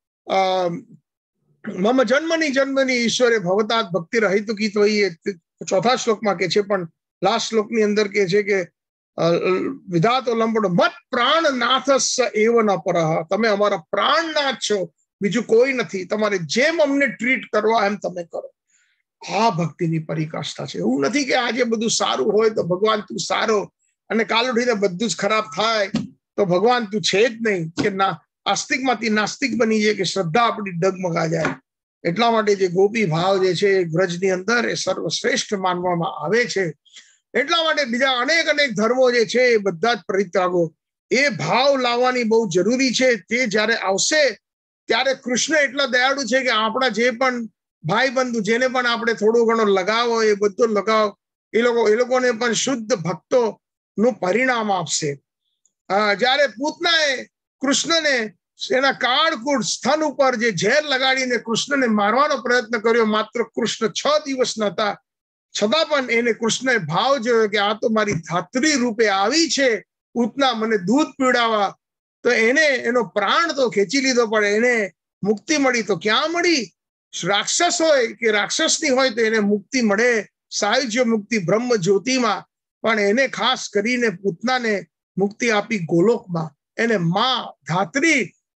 મમ જન્મની જન્મની ઈશ્વરે ભવતાત ભક્તિ રહિતુકી, તો એ ચોથા શ્લોકમાં કે છે, પણ લાસ્ટ શ્લોકની અંદર કે છે કે વિધાતો લંપટો મત પ્રાણનાથસ એવ ન પરહ. તમે અમારા પ્રાણનાથ છો, બીજું કોઈ નથી. તમારે જેમ અમને ટ્રીટ કરવા એમ તમે કરો. આ ભક્તિની પરિકાષ્ઠા છે. એવું નથી કે આજે બધું સારું હોય તો ભગવાન તું સારો, અને કાલ ઉઠીને બધું જ ખરાબ થાય તો ભગવાન તું છે જ નહીં, કે ના આસ્તિકમાંથી નાસ્તિક બની જાય, કે શ્રદ્ધા આપણી ડગમગા જાય. એટલા માટે જે ગોપી ભાવ જે છે એ વ્રજની અંદર એ સર્વશ્રેષ્ઠ માનવામાં આવે છે. એટલા માટે બીજા અનેક અનેક ધર્મો જે છે એ બધા જ પરિત્યાગો એ ભાવ લાવવાની બહુ જરૂરી છે. તે જયારે આવશે ત્યારે કૃષ્ણ એટલા દયાળુ છે કે આપણા જે પણ ભાઈ બંધુ જેને પણ આપણે થોડો ઘણો લગાવ હોય એ બધો લગાવ એ લોકો એ લોકોને પણ શુદ્ધ ભક્તો નું પરિણામ આપશે. જયારે પૂતનાએ કૃષ્ણને એના કાળકૂળ સ્થન ઉપર જે ઝેર લગાડીને કૃષ્ણને મારવાનો પ્રયત્ન કર્યો, માત્ર કૃષ્ણ છ દિવસ નહોતા, છતાં પણ એને કૃષ્ણએ ભાવ જોયો કે આ તો મારી ધાત્રી રૂપે આવી છે પૂતના મને દૂધ પીવડાવવા, તો એને એનો પ્રાણ તો ખેંચી લીધો, પણ એને મુક્તિ મળી તો ક્યાં મળી? રાક્ષસ હોય કે રાક્ષસની હોય તો એને મુક્તિ મળે સાયુજ્ય મુક્તિ બ્રહ્મ જ્યોતિમાં, પણ એને ખાસ કરીને પૂતનાને મુક્તિ આપી ગોલોકમાં. એને માં ધાત્રી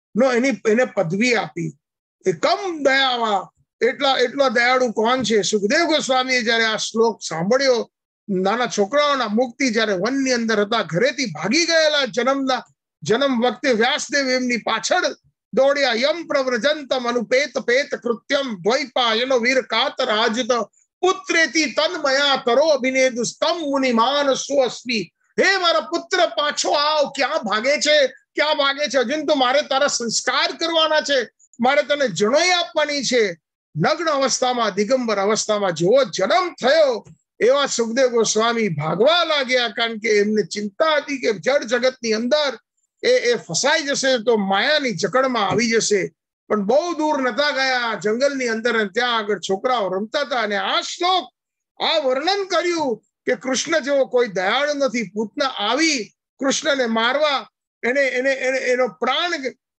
નો એની એને પદવી આપી. એ કમ દયાવા, એટલા એટલો દયાળુ કોણ છે? સુખદેવ ગોસ્વામીએ જયારે આ શ્લોક સાંભળ્યો, નાના છોકરાઓના મુક્તિ જયારે વનની અંદર હતા, ઘરેથી ભાગી ગયેલા જન્મના જન્મ વખતે વ્યાસદેવ એમની પાછળ દોડ્યા. યમ પ્રવ્રજંતમ અનુપેત પેત કૃત્યમ દ્વૈપાયનો વીર કાતર આજત પુત્રેતી તન્મયા કરો અભિનેદુ સ્તમ મુનિમાન સુઅસ્મિ. હે મારા પુત્ર, પાછો આવ. ક્યાં ભાગે છે? ક્યાં ભાગે છે? હજુ તો મારે તારા સંસ્કાર કરવાના છે, મારે તને જણોઈ આપવાની છે. નગ્ન અવસ્થામાં, દિગંબર અવસ્થામાં જેવો જન્મ થયો એવા સુખદેવ ગોસ્વામી ભાગવા લાગ્યા, કારણ કે એમને ચિંતા હતી કે જળ જગતની અંદર એ એ ફસાઈ જશે તો માયાની જકડમાં આવી જશે. પણ બહુ દૂર નતા ગયા, જંગલની અંદર, ત્યાં આગળ છોકરાઓ રમતા હતા. અને આ શ્લોક, આ વર્ણન કર્યું કે કૃષ્ણ જેવો કોઈ દયાળુ નથી. પૂતના આવી કૃષ્ણને મારવા, એને એને એનો પ્રાણ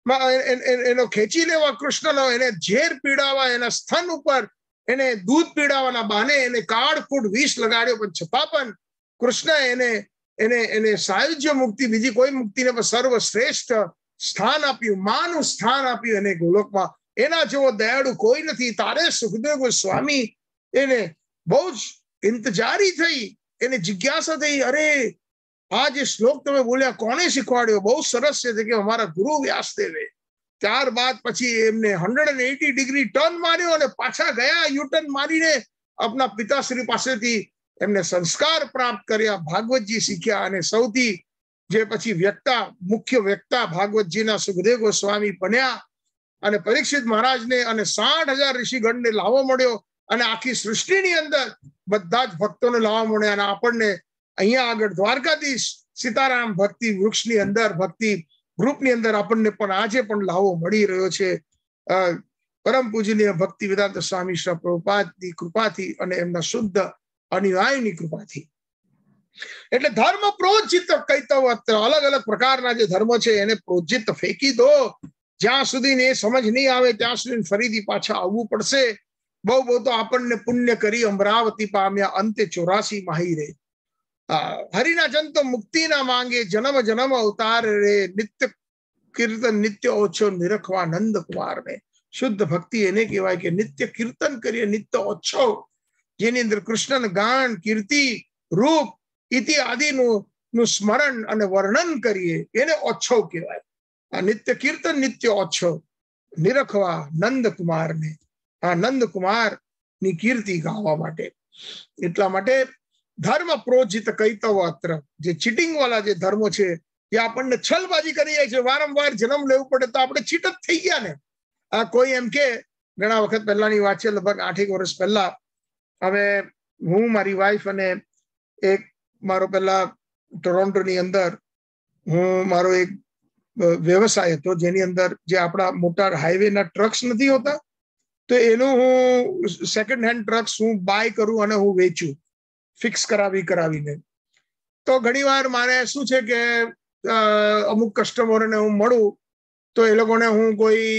એનો ખેંચી લેવા, કૃષ્ણનો એને ઝેર પીડાવા, એના સ્તન ઉપર એને દૂધ પીડાવાના બહાને એને કાળ ફૂટ વિષ લગાડ્યો. પણ છતાં પણ કૃષ્ણ એને એને એને સાયુજ્ય મુક્તિ, બીજી કોઈ મુક્તિને પણ સર્વશ્રેષ્ઠ સ્થાન આપ્યું, માનું સ્થાન આપ્યું એને ગોલોકમાં. એના જેવો દયાળુ કોઈ નથી. તારે સુખદેવ ગોસ્વામી એને બહુ જ ઇંતજારી થઈ, એને જિજ્ઞાસા થઈ, અરે આ જે શ્લોક તમે બોલ્યા કોને શીખવાડ્યો? બહુ સરસ છે કે અમારા ગુરુ વ્યાસદેવે. ત્યારબાદ પછી એમને hundred and eighty degree turn માર્યો અને પાછા ગયા, યુટર્ન મારીને આપના પિતાશ્રી પાસેથી એમને સંસ્કાર પ્રાપ્ત કર્યા, ભાગવતજી શીખ્યા. અને સૌથી જે પછી વ્યક્તા, મુખ્ય વ્યક્તા ભાગવતજીના સુખદેવ ગોસ્વામી બન્યા. અને પરીક્ષિત મહારાજને અને સાઠ હજાર ઋષિગણને લાવો મળ્યો, અને આખી સૃષ્ટિની અંદર બધા જ ભક્તોને લાવવા મળ્યા. અને આપણને અહીંયા આગળ દ્વારકાધીશ સીતારામ ભક્તિ વૃક્ષની અંદર, ભક્તિ ગ્રુપની અંદર આપણને પણ આજે પણ લાવો મળી રહ્યો છે, પરમ પૂજનીય ભક્તિ વેદાંત સ્વામી શ્રી પ્રભુપાદની કૃપાથી અને એમના શુદ્ધ અનુયાયીની કૃપાથી. એટલે ધર્મ પ્રોજિત કૈતવત્ર, અલગ અલગ પ્રકારના જે ધર્મ છે એને પ્રોજિત ફેંકી દો. જ્યાં સુધી એ સમજ નહીં આવે ત્યાં સુધી ફરીથી પાછા આવવું પડશે. બહુ બહુ તો આપણને પુણ્ય કરી અમરાવતી પામ્યા, અંતે ચોરાસી માહી રે. હરિના જન તો મુક્તિ ના માંગે, જન્મ જન્મ અવતાર રે. નિત્ય કીર્તન નિત્ય ઓછો નિરખવા નંદ કુમાર ને. શુદ્ધ ભક્તિ એને કહેવાય કે નિત્ય કીર્તન કરીએ, નિત્ય ઓછો, જેની અંદર કૃષ્ણ ગાન, કીર્તિ, રૂપ ઇત્યાદિનું નું સ્મરણ અને વર્ણન કરીએ, એને ઓછો કહેવાય. આ નિત્ય કીર્તન નિત્ય ઓછો નિરખવા નંદ કુમાર ને. આ નંદ કુમાર ની કીર્તિ ગાવા માટે. એટલા માટે ધર્મ પ્રોજિત કૈતવત્ર, જે ચીટિંગ વાળા જે ધર્મો છે, જે આપણને છલબાજી કરી જાય છે, વારંવાર જન્મ લેવું પડે તો આપણે ચીટ જ થઈ ગયા ને. આ કોઈ એમ કે, ઘણા વખત પહેલાની વાત છે, લગભગ આઠેક વર્ષ પહેલા હવે હું, મારી વાઈફ અને એક મારો પેલા ટોરોન્ટોની અંદર હું મારો એક વ્યવસાય હતો, જેની અંદર જે આપણા મોટા હાઈવેના ટ્રક્સ નથી હોતા, તો એનું હું સેકન્ડ હેન્ડ ટ્રક્સ હું બાય કરું અને હું વેચું, ફિક્સ કરાવી કરાવીને. તો ઘણી વાર મારે શું છે કે અમુક કસ્ટમરોને હું મળું તો એ લોકોને હું કોઈ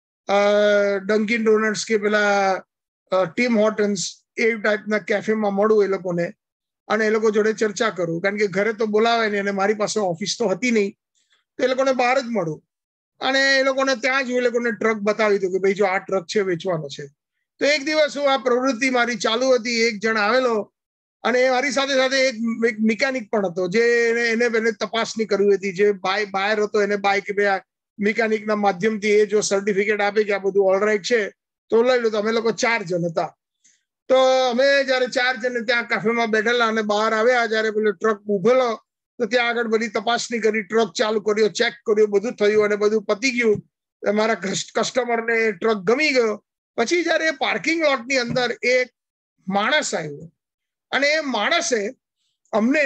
ડંકિન ડોનટ્સ કે પેલા ટીમ હોર્ટન્સ એ ટાઈપના કેફેમાં મળું એ લોકોને, અને એ લોકો જોડે ચર્ચા કરું. કારણ કે ઘરે તો બોલાવે નહીં અને મારી પાસે ઓફિસ તો હતી નહીં, તો એ લોકોને બહાર જ મળું. અને એ લોકોને ત્યાં જ એ લોકોને ટ્રક બતાવી દઉં કે ભાઈ જો આ ટ્રક છે, વેચવાનો છે. તો એક દિવસ હું આ પ્રવૃત્તિ મારી ચાલુ હતી, એક જણ આવેલો અને મારી સાથે સાથે એક મિકેનિક પણ હતો, જે એને એને તપાસણી કરવી હતી, જે બાય બાયર હતો, એને બાય કે ભાઈ મિકેનિકના માધ્યમથી એ જો સર્ટિફિકેટ આપે કે આ બધું ઓલરાઈટ છે તો લઈ લો. તો અમે લોકો ચાર જણ હતા. તો અમે જયારે ચાર જણ ત્યાં કાફેમાં બેઠેલા અને બહાર આવ્યા, જયારે પેલો ટ્રક ઉભેલો તો ત્યાં આગળ બધી તપાસણી કરી, ટ્રક ચાલુ કર્યો, ચેક કર્યો, બધું થયું અને બધું પતી ગયું. મારા કસ્ટમરને ટ્રક ગમી ગયો. પછી જયારે પાર્કિંગ લોટની અંદર એક માણસ આવ્યો અને એ માણસે અમને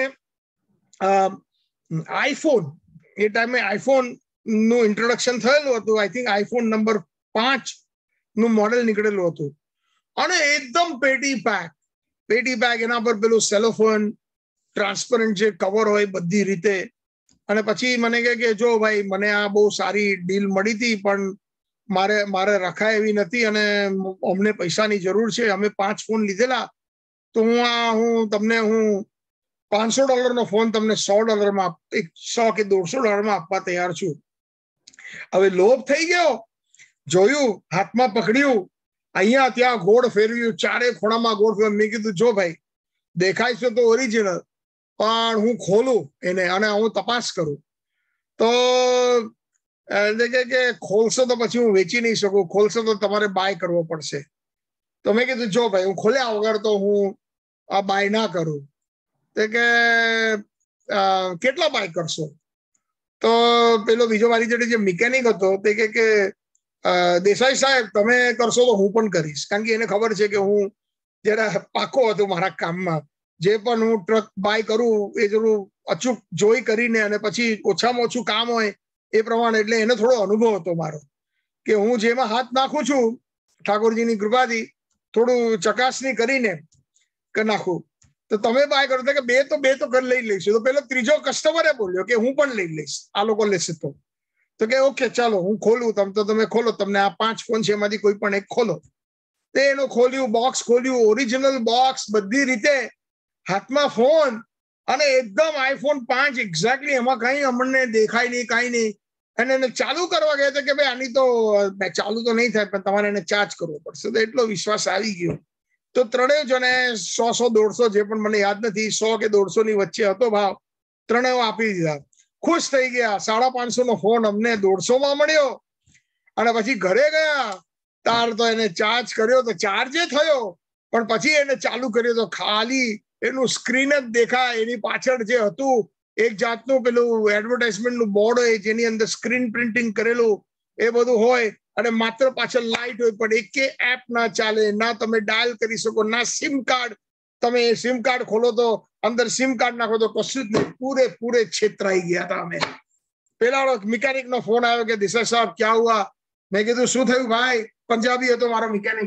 આઈફોન, એ ટાઈમે આઈફોન નું ઇન્ટ્રોડક્શન થયેલું હતું, આઈ થિંક આઈફોન નંબર પાંચ નું મોડેલ નીકળેલું હતું, અને એકદમ પેટી પેક પેટી પેક એના પર પેલું સેલોફોન ટ્રાન્સપરન્ટ જે કવર હોય બધી રીતે. અને પછી મને કહે કે જો ભાઈ, મને આ બહુ સારી ડીલ મળી હતી, પણ મારે મારે રખાય એવી નથી અને અમને પૈસાની જરૂર છે, અમે પાંચ ફોન લીધેલા, તો હું આ હું તમને હું પાંચસો ડોલરનો ફોન તમને સો ડોલરમાં, એક સો કે દોઢસો ડોલરમાં આપવા તૈયાર છું. હવે લોભ થઈ ગયો, જોયું, હાથમાં પકડ્યું, અહીંયા ત્યાં ગોળ ફેરવ્યું, ચારે ખૂણામાં ગોળ ફેરવ્યું. મેં કીધું જો ભાઈ દેખાય છે તો ઓરિજિનલ, પણ હું ખોલું એને અને હું તપાસ કરું તો કે ખોલશો તો પછી હું વેચી નહીં શકું, ખોલશો તો તમારે બાય કરવો પડશે. તો મેં કીધું જો ભાઈ હું ખોલ્યા વગર તો હું આ બાય ના કરું. તે કે કેટલા બાય કરશો? તો પેલો બીજો મારી જોડે જે મિકેનિક હતો તે કે દેસાઈ સાહેબ તમે કરશો તો હું પણ કરીશ, કારણ કે એને ખબર છે કે હું જરા પાકો હતો મારા કામમાં. જે પણ હું ટ્રક બાય કરું એ જરૂર અચૂક જોઈ કરીને અને પછી ઓછામાં ઓછું કામ હોય એ પ્રમાણે. એટલે એને થોડો અનુભવ હતો મારો કે હું જેમાં હાથ નાખું છું ઠાકોરજીની કૃપાથી થોડું ચકાસણી કરીને નાખું. તો તમે બાય કરો કે બે તો બે તો ઘર લઈ લઈશું. તો પેલો ત્રીજો કસ્ટમરે બોલ્યો કે હું પણ લઈ લઈશ, આ લોકો લેશે તો. તો કે ઓકે ચાલો હું ખોલું, તમ તો તમે ખોલો, તમને આ પાંચ ફોન છે એમાંથી કોઈ પણ એક ખોલો. તે એનો ખોલ્યું, બોક્સ ખોલ્યું, ઓરિજિનલ બોક્સ, બધી રીતે હાથમાં ફોન અને એકદમ આઈફોન પાંચ એક્ઝેક્ટલી, એમાં કઈ અમને દેખાય નહીં, કઈ નહીં. અને એને ચાલુ કરવા ગયા હતા કે ભાઈ આની તો ચાલુ તો નહીં થાય, પણ તમારે એને ચાર્જ કરવો પડશે. તો એટલો વિશ્વાસ આવી ગયો. તો ત્રણેય જણે સો સો દોઢસો, જે પણ મને યાદ નથી, સો કે દોઢસો ની વચ્ચે હતો ભાવ, ત્રણેય આપી દીધા. ખુશ થઈ ગયા. સાડા પાંચસો નો ફોન અમને દોઢસો માં મળ્યો. અને પછી ઘરે ગયા તાર તો એને ચાર્જ કર્યો તો ચાર્જે થયો, પણ પછી એને ચાલુ કર્યો તો ખાલી એનું સ્ક્રીન જ દેખાય. એની પાછળ જે હતું એક જાતનું પેલું એડવર્ટાઇઝમેન્ટ નું બોર્ડ હોય જેની અંદર સ્ક્રીન પ્રિન્ટિંગ કરેલું એ બધું હોય, અને માત્ર પાછળ લાઇટ હોય, પણ એકે એપ ના ચાલે, ના તમે ડાયલ કરી શકો, ના સિમ કાર્ડ. તમે સિમ કાર્ડ ખોલો તો અંદર સિમ કાર્ડ નાખો તો કશું જ નહીં. પૂરેપૂરે છેતરાઈ ગયા હતા અમે. પેલા મિકેનિક નો ફોન આવ્યો કે દિશા સાહેબ ક્યાં હુઆ? મેં કીધું શું થયું ભાઈ? પંજાબી હતો મારો મિકેનિક.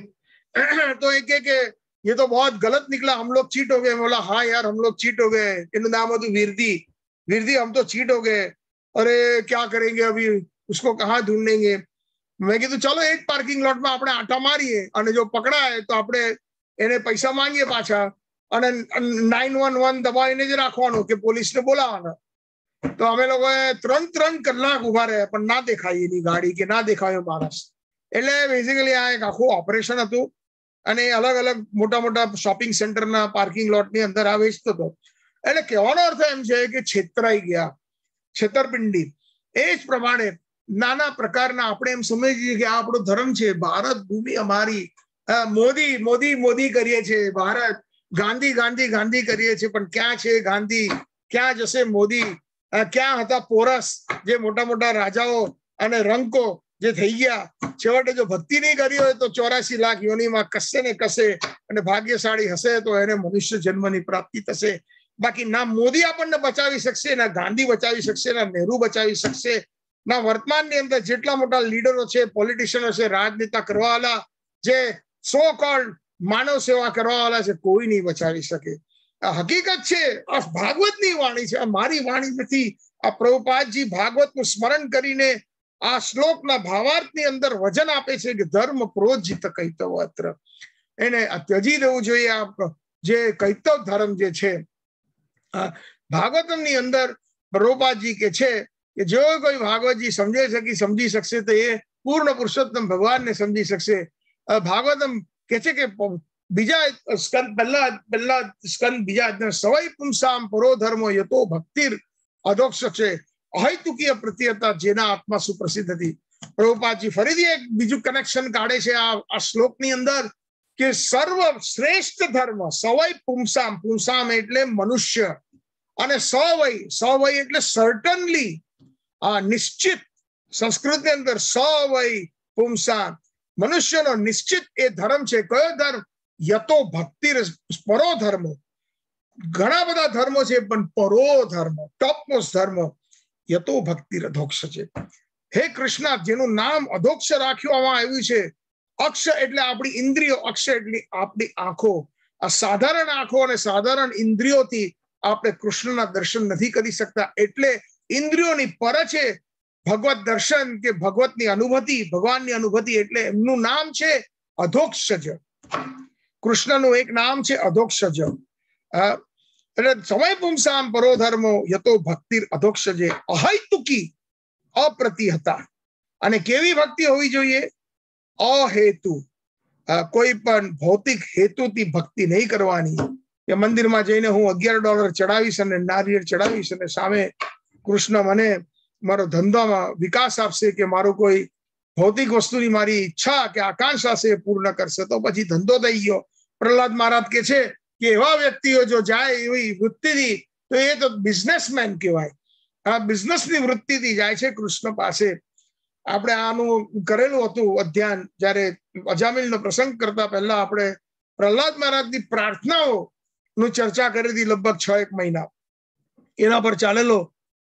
તો એ કે ये तो बहुत गलत निकला, हम लोग चीट हो गए. बोला हाँ यार हम लोग चीट हो गए. इनका नाम હતું વીરદી. વીરદી हम तो चीट हो गए, अरे क्या करेंगे अभी, उसको कहाँ ढूंढेंगे? મેં કીધું ચલો એક પાર્કિંગ લોટમાં આપણે આટા મારીએ, અને જો પકડાય તો આપણે એને પૈસા માંગીએ પાછા, અને નાઇન વન વન દબાવીને જ રાખવાનું કે પોલીસને બોલાવવાના. તો અમે લોકોએ ત્રણ ત્રણ કલાક ઉભા રહ્યા, પણ ના દેખાય એની ગાડી કે ના દેખાયો માણસ. એટલે બેઝિકલી આ એક આખું ઓપરેશન હતું. અને અલગ અલગ મોટા મોટા શોપિંગ સેન્ટરના પાર્કિંગ લોટની અંદર આ વેચતો હતો. એટલે કહેવાનો અર્થ એમ છે કે છેતરાઈ ગયા, છેતરપિંડી. એ જ પ્રમાણે નાના પ્રકારના આપણે એમ સમજીએ કે આ આપણો ધર્મ છે, ભારત ભૂમિ અમારી, મોદી મોદી મોદી કરીએ છીએ, ભારત ગાંધી ગાંધી ગાંધી કરીએ છીએ, પણ ક્યાં છે ગાંધી, ક્યાં જશે મોદી? ક્યાં હતા પોરસ, જે મોટા મોટા રાજાઓ અને રંકો જે થઈ ગયા? છેવટે જો ભક્તિ નહીં કરી હોય તો ચોરાસી લાખ યોનીમાં કશે ને કશે, અને ભાગ્યશાળી હશે તો એને મનુષ્ય જન્મની પ્રાપ્તિ થશે. બાકી ના મોદી આપણને બચાવી શકશે, ના ગાંધી બચાવી શકશે, ના નહેરુ બચાવી શકશે, ના વર્તમાનની અંદર જેટલા મોટા લીડરો છે, પોલિટિશિયનો છે, રાજનેતા કરવાવાળા, જે સો કોલ્ડ માનવ સેવા કરવાવાળા છે, કોઈ નહીં બચાવી શકે. આ હકીકત છે. આ ભાગવતની વાણી છે, આ મારી વાણી નથી. આ પ્રભુપાદજી ભાગવતનું સ્મરણ કરીને આ શ્લોકના ભાવાર્થની અંદર વચન આપે છે કે ધર્મ પ્રોજિત કૈતવ અત્ર. એને ત્યજી દેવું જોઈએ આ જે કૈતવ ધર્મ જે છે. ભાગવતમની અંદર પ્રભુપાદજી કે છે કે જો કોઈ ભાગવતજી સમજે છે સમજી શકશે તો એ પૂર્ણ પુરુષોત્તમ ભગવાનને સમજી શકશે. ભાગવતમ કે છે કે બીજા સ્કંદ પહેલા પહેલા સ્કંદ બીજા સવૈ પુંસામ પરો ધર્મો યતો ભક્તિર અધોક્ષ છે, અહૈતુકીય પ્રત્યતા જેના આત્મા સુપ્રસિદ્ધ હતી. પ્રભુપાદજી ફરીથી એક બીજું કનેક્શન કાઢે છે આ આ શ્લોકની અંદર કે સર્વ શ્રેષ્ઠ ધર્મ સવૈ પુંસામ, પુંસામ એટલે મનુષ્ય, અને સવૈ સવૈ એટલે સર્ટનલી, આ નિશ્ચિત. સંસ્કૃતની અંદર સવૈ પુંસામ મનુષ્યનો નિશ્ચિત એ ધર્મ છે. કયો ધર્મ? યતો ભક્તિ પરો ધર્મો. ઘણા બધા ધર્મો છે, પણ પરો ધર્મ, ટોપમોસ્ટ ધર્મ યતો ભક્તિ અધોક્ષ છે. હે કૃષ્ણ, જેનું નામ અધોક્ષ રાખવામાં આવ્યું છે. અક્ષ એટલે આપણી ઇન્દ્રિયો, અક્ષ એટલે આપણી આંખો. આ સાધારણ આંખો અને સાધારણ ઇન્દ્રિયોથી આપણે કૃષ્ણના દર્શન નથી કરી શકતા. એટલે ઇન્દ્રિયોની પર છે ભગવત દર્શન કે ભગવતની અનુભૂતિ, ભગવાનની અનુભૂતિ. એટલે એમનું નામ છે અધોક્ષજ. કૃષ્ણનું એક નામ છે અધોક્ષજ. એટલે સમય પુંસામ પરો ધર્મો યતો ભક્તિ અધોક્ષજે અહૈતુકી અપ્રતિહતા. અને કેવી ભક્તિ હોવી જોઈએ? અહેતુ, કોઈ પણ ભૌતિક હેતુથી ભક્તિ નહીં કરવાની કે મંદિરમાં જઈને હું અગિયાર ડોલર ચડાવીશ અને નારિયેળ ચડાવીશ અને સામે કૃષ્ણ મને મારો ધંધામાં વિકાસ આપશે કે મારું કોઈ ભૌતિક વસ્તુની મારી ઈચ્છા કે આકાંક્ષા છે પૂર્ણ કરશે તો પછી ધંધો થઈ ગયો. પ્રહલાદ મહારાજ કે છે કે એવા વ્યક્તિઓ જો જાય એવી વૃત્તિથી તો એ તો બિઝનેસમેન કહેવાય. આ બિઝનેસની વૃત્તિથી જાય છે કૃષ્ણ પાસે. આપણે આનું કરેલું હતું અધ્યયન જયારે અજામિલનો પ્રસંગ કરતા પહેલા આપણે પ્રહલાદ મહારાજની પ્રાર્થનાઓ નું ચર્ચા કરી હતી લગભગ છ એક મહિના. એના પર ચાલેલો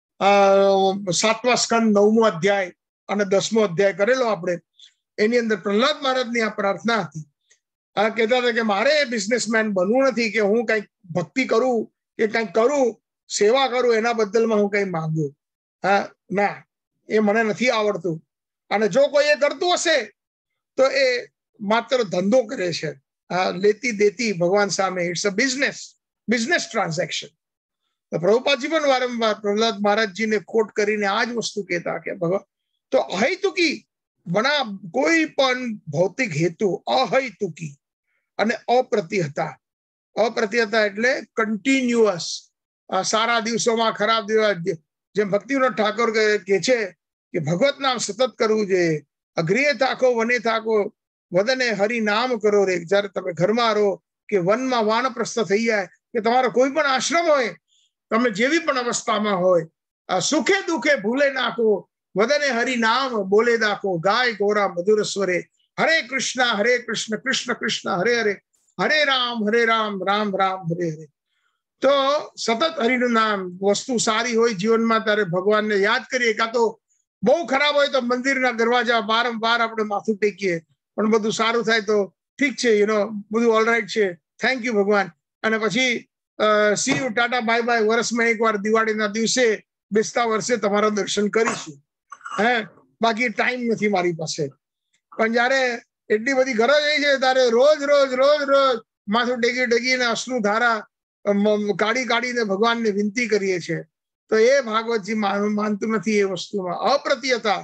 સાતમા સ્કંદ નવમો અધ્યાય અને દસમો અધ્યાય કરેલો આપણે. એની અંદર પ્રહલાદ મહારાજની આ પ્રાર્થના હતી. આ કહેતા હતા કે મારે બિઝનેસમેન બનવું નથી કે હું કઈક ભક્તિ કરું કે કઈક કરું સેવા કરું એના બદલમાં હું કઈ માંગુ. હા ના, એ મને નથી આવડતું. અને જો કોઈ એ કરતું હશે તો એ માત્ર ધંધો કરે છે, લેતી દેતી ભગવાન સામે. It's a business business transaction. Prabhupadji પણ વારંવાર પ્રહલાદ મહારાજજીને કોટ કરીને આ જ વસ્તુ કહેતા કે ભગવાન તો અહૈતુકી વણા કોઈ પણ ભૌતિક હેતુ અહૈતુકી અને અપ્રતિહતા. અપ્રતિહતા એટલે કન્ટિન્યુઅસ, સારા દિવસોમાં ખરાબ દિવસ. જેમ ભક્તિવિનોદ ઠાકોર કે છે કે ભગવત નામ સતત કરવું જોઈએ. અઘ્રિય થાકો વને થાકો વદને હરિ નામ કરો રે. જયારે તમે ઘરમાં રહો કે વનમાં વાનપ્રસ્થ થઈ જાય કે તમારો કોઈ પણ આશ્રમ હોય, તમે જેવી પણ અવસ્થામાં હોય, સુખે દુઃખે ભૂલે નાખો વદને હરિ નામ બોલે દાખો. ગાય ગોરા મધુર સ્વરે હરે કૃષ્ણ હરે કૃષ્ણ કૃષ્ણ કૃષ્ણ હરે હરે હરે રામ હરે રામ રામ રામ હરે હરે. તો સતત હરિનું નામ. વસ્તુ સારી હોય જીવનમાં ત્યારે ભગવાનને યાદ કરીએ. કાં તો બહુ ખરાબ હોય તો મંદિરના દરવાજા વારંવાર આપણે માથું ટેકીએ. પણ બધું સારું થાય તો ઠીક છે, યુ નો બધું ઓલરાઈટ છે, થેન્ક યુ ભગવાન. અને પછી સી યુ ટાટા બાય બાય. વર્ષમાં એકવાર દિવાળીના દિવસે બેસતા વર્ષે તમારા દર્શન કરીશું. હે બાકી ટાઈમ નથી મારી પાસે. પણ જયારે એટલી બધી ગરજ હોય છે ત્યારે રોજ રોજ રોજ રોજ માથું ટેકી ટેકીને અશ્રુ ધારા કાઢી કાઢીને ભગવાનને વિનંતી કરીએ છીએ. તો એ ભાગવતજી માનતું નથી એ વસ્તુમાં. અપ્રતિહતા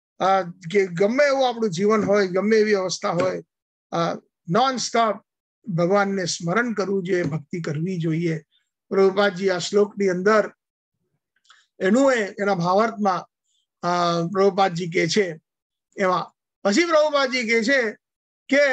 કે ગમે એવું આપણું જીવન હોય, ગમે એવી અવસ્થા હોય, નોન સ્ટોપ ભગવાનને સ્મરણ કરવું જોઈએ, ભક્તિ કરવી જોઈએ. પ્રભુપાદજી આ શ્લોકની અંદર એનું એ એના ભાવાર્થમાં પ્રભુપાદજી કે છે એમાં. પછી પ્રભુપાદજી કે છે કે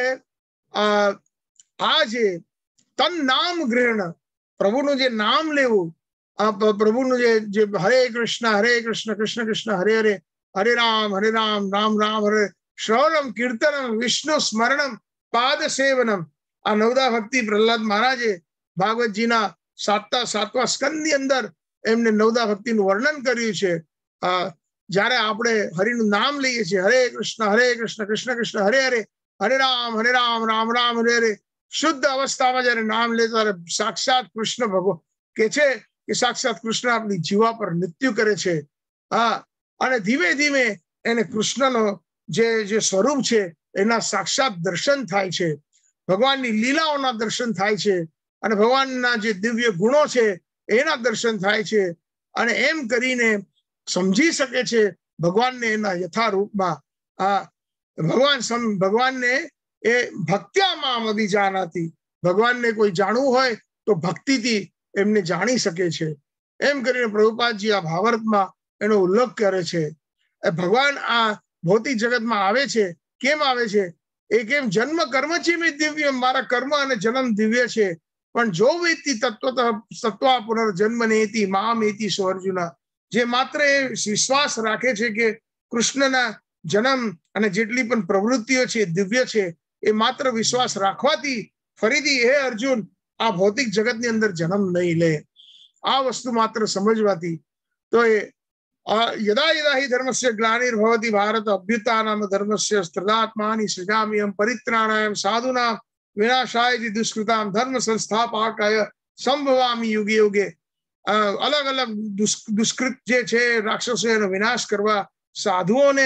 આ જે તન નામ ગ્રહણ, પ્રભુનું જે નામ લેવું, પ્રભુનું જે હરે કૃષ્ણ હરે કૃષ્ણ કૃષ્ણ કૃષ્ણ હરે હરે હરે રામ હરે રામ રામ રામ હરે શ્રવણમ કીર્તનમ વિષ્ણુ સ્મરણમ પાદ સેવનમ. આ નવદા ભક્તિ પ્રહલાદ મહારાજે ભાગવતજીના સાતમા સાતમા સ્કંદની અંદર એમને નવદા ભક્તિનું વર્ણન કર્યું છે. જયારે આપણે હરિનું નામ લઈએ છીએ, હરે કૃષ્ણ હરે કૃષ્ણ કૃષ્ણ કૃષ્ણ હરે હરે હરે રામ હરે રામ રામ રામ હરે હરે, શુદ્ધ અવસ્થામાં જયારે નામ લે ત્યારે સાક્ષાત કૃષ્ણ ભગવાન કે છે કે સાક્ષાત કૃષ્ણ આપણી જીવા પર નૃત્ય કરે છે. હા, અને ધીમે ધીમે એને કૃષ્ણનો જે જે સ્વરૂપ છે એના સાક્ષાત દર્શન થાય છે, ભગવાનની લીલાઓના દર્શન થાય છે, અને ભગવાનના જે દિવ્ય ગુણો છે એના દર્શન થાય છે. અને એમ કરીને સમજી શકે છે ભગવાનને એના યથારૂપમાં. આ ભગવાન ભગવાનને એ ભક્ત્યામાં અભિજાનાતિ. ભગવાનને કોઈ જાણવું હોય તો ભક્તિથી એમને જાણી શકે છે. એમ કરીને પ્રભુપાદજી આ ભાવાર્થમાં એનો ઉલ્લેખ કરે છે. ભગવાન આ ભૌતિક જગતમાં આવે છે. કેમ આવે છે? એ કેમ જન્મ કર્મ છે મેં દિવ્ય, મારા કર્મ અને જન્મ દિવ્ય છે. પણ જો વેતી તત્વત સત્વા પુનર્જન્મ નેતિ મામ એતિ સો અર્જુના. જે માત્ર એ વિશ્વાસ રાખે છે કે કૃષ્ણના જન્મ અને જેટલી પણ પ્રવૃત્તિઓ છે દિવ્ય છે, એ માત્ર વિશ્વાસ રાખવાથી ફરીથી હે અર્જુન આ ભૌતિક જગતની અંદર જન્મ નહીં લે. આ વસ્તુ માત્ર સમજવાથી. તો એ યદા યદા હિ ધર્મસ્ય ગ્લાનિર્ભવતિ ભારત અભ્યુત્થાનમ ધર્મસ્ય સ્ત્રદાત્માની સૃજામ્યહમ પરિત્રાણાય સાધુનામ વિનાશાય દુષ્કૃતામ ધર્મ સંસ્થાપકાય સંભવામી યુગે યુગે. અલગ અલગ દુષ્કૃત જે છે રાક્ષસો એનો વિનાશ કરવા, સાધુઓને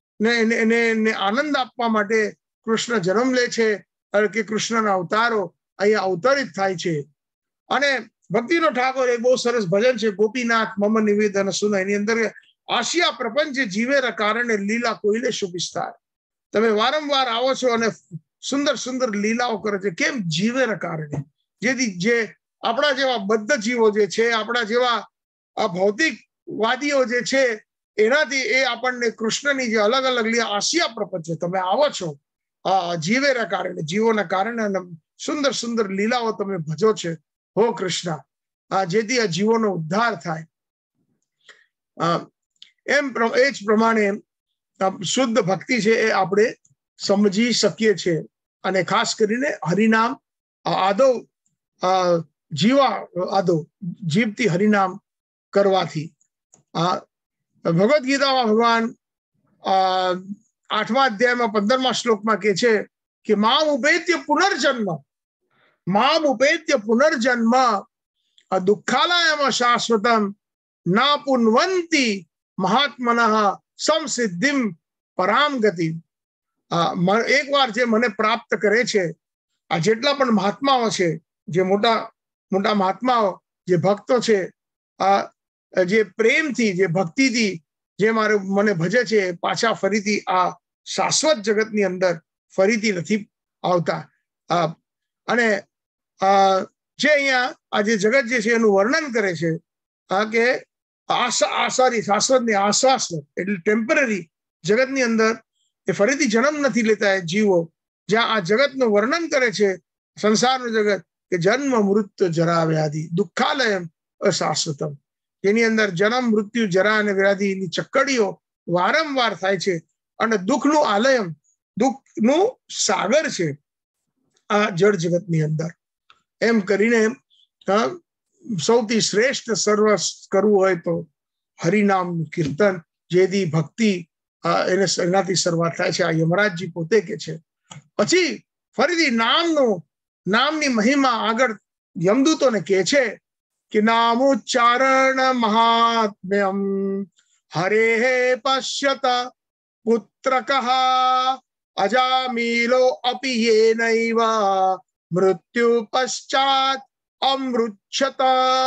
આનંદ આપવા માટે કૃષ્ણ જન્મ લે છે કે કૃષ્ણના અવતારો અહીંયા અવતરિત થાય છે. અને ભક્તિનો ઠાકોર એ બહુ સરસ ભજન છે ગોપીનાથ મમ નિવેદન સુન. એની અંદર આશિયા પ્રપંચ જીવે કારણે લીલા કોઈને શુભિસ્તાર. તમે વારંવાર આવો છો અને સુંદર સુંદર લીલાઓ કરે છે. કેમ? જીવે કારણે. જેથી જે આપણા જેવા બદ્ધ જીવો જે છે, આપણા જેવા આ ભૌતિકવાદીઓ જે છે, એનાથી એ આપણને કૃષ્ણની જે અલગ અલગ લીલા આશિયા પ્રપંચ છે, તમે આવો છો આ જીવેના કારણે, જીવોના કારણે, અને સુંદર સુંદર લીલાઓ તમે ભજો છે હો કૃષ્ણ, આ જેથી આ જીવોનો ઉદ્ધાર થાય. એમ એ જ પ્રમાણે શુદ્ધ ભક્તિ છે એ આપણે સમજી શકીએ છીએ. અને ખાસ કરીને હરિનામ આદો જીવા આદો જીવથી હરિનામ કરવાથી. આ ભગવદ્ ગીતામાં ભગવાન આઠમા અધ્યાયમાં પંદરમા શ્લોકમાં કહે છે કે મામ ઉપેત્ય પુનર્જન્મ, મામ ઉપેત્ય પુનર્જન્મ દુઃખાલયમ શાશ્વતમ ના પુનવંતી મહાત્મનઃ સમસિદ્ધિમ પરામ ગતિ. એક વાર જે મને પ્રાપ્ત કરે છે, આ જેટલા પણ મહાત્માઓ છે, જે મોટા મોટા મહાત્માઓ, જે ભક્તો છે, આ જે પ્રેમથી, જે ભક્તિથી જે મારે મને ભજે છે, પાછા ફરીથી આ શાશ્વત જગતની અંદર ફરીથી નથી આવતા. અને જે અહીંયા આ જે જગત જે છે એનું વર્ણન કરે છે કે આશા સોરી શાશ્વતની આશ્વાસ એટલે ટેમ્પરરી જગતની અંદર એ ફરીથી જન્મ નથી લેતા એ જીવો. જ્યાં આ જગતનું વર્ણન કરે છે, સંસારનું જગત, કે જન્મ મૃત્યુ જરા વ્યાધિ દુઃખાલયમ અશાશ્વતમ, એની અંદર જન્મ મૃત્યુ જરા અને વ્યાધિની ચક્કડીઓ વારંવાર થાય છે અને દુઃખનું આલયમ, દુઃખનું સાગર છે આ જળ જગતની અંદર. એમ કરીને સૌથી શ્રેષ્ઠ સર્વ કરવું હોય તો હરિનામનું કીર્તન, જેથી ભક્તિ એને એનાથી શરૂઆત થાય છે. આ યમરાજજી પોતે કે છે. પછી ફરીથી નામનું નામની મહિમા આગળ યમદૂતોને કહે છે કે નામોચ્ચારણ મહાત્મ્યમ હરે પશ્યત પુત્રકઃ અજામીલો અપી યેનૈવ મૃત્યુ પશ્ચાત અમૃચ્છત.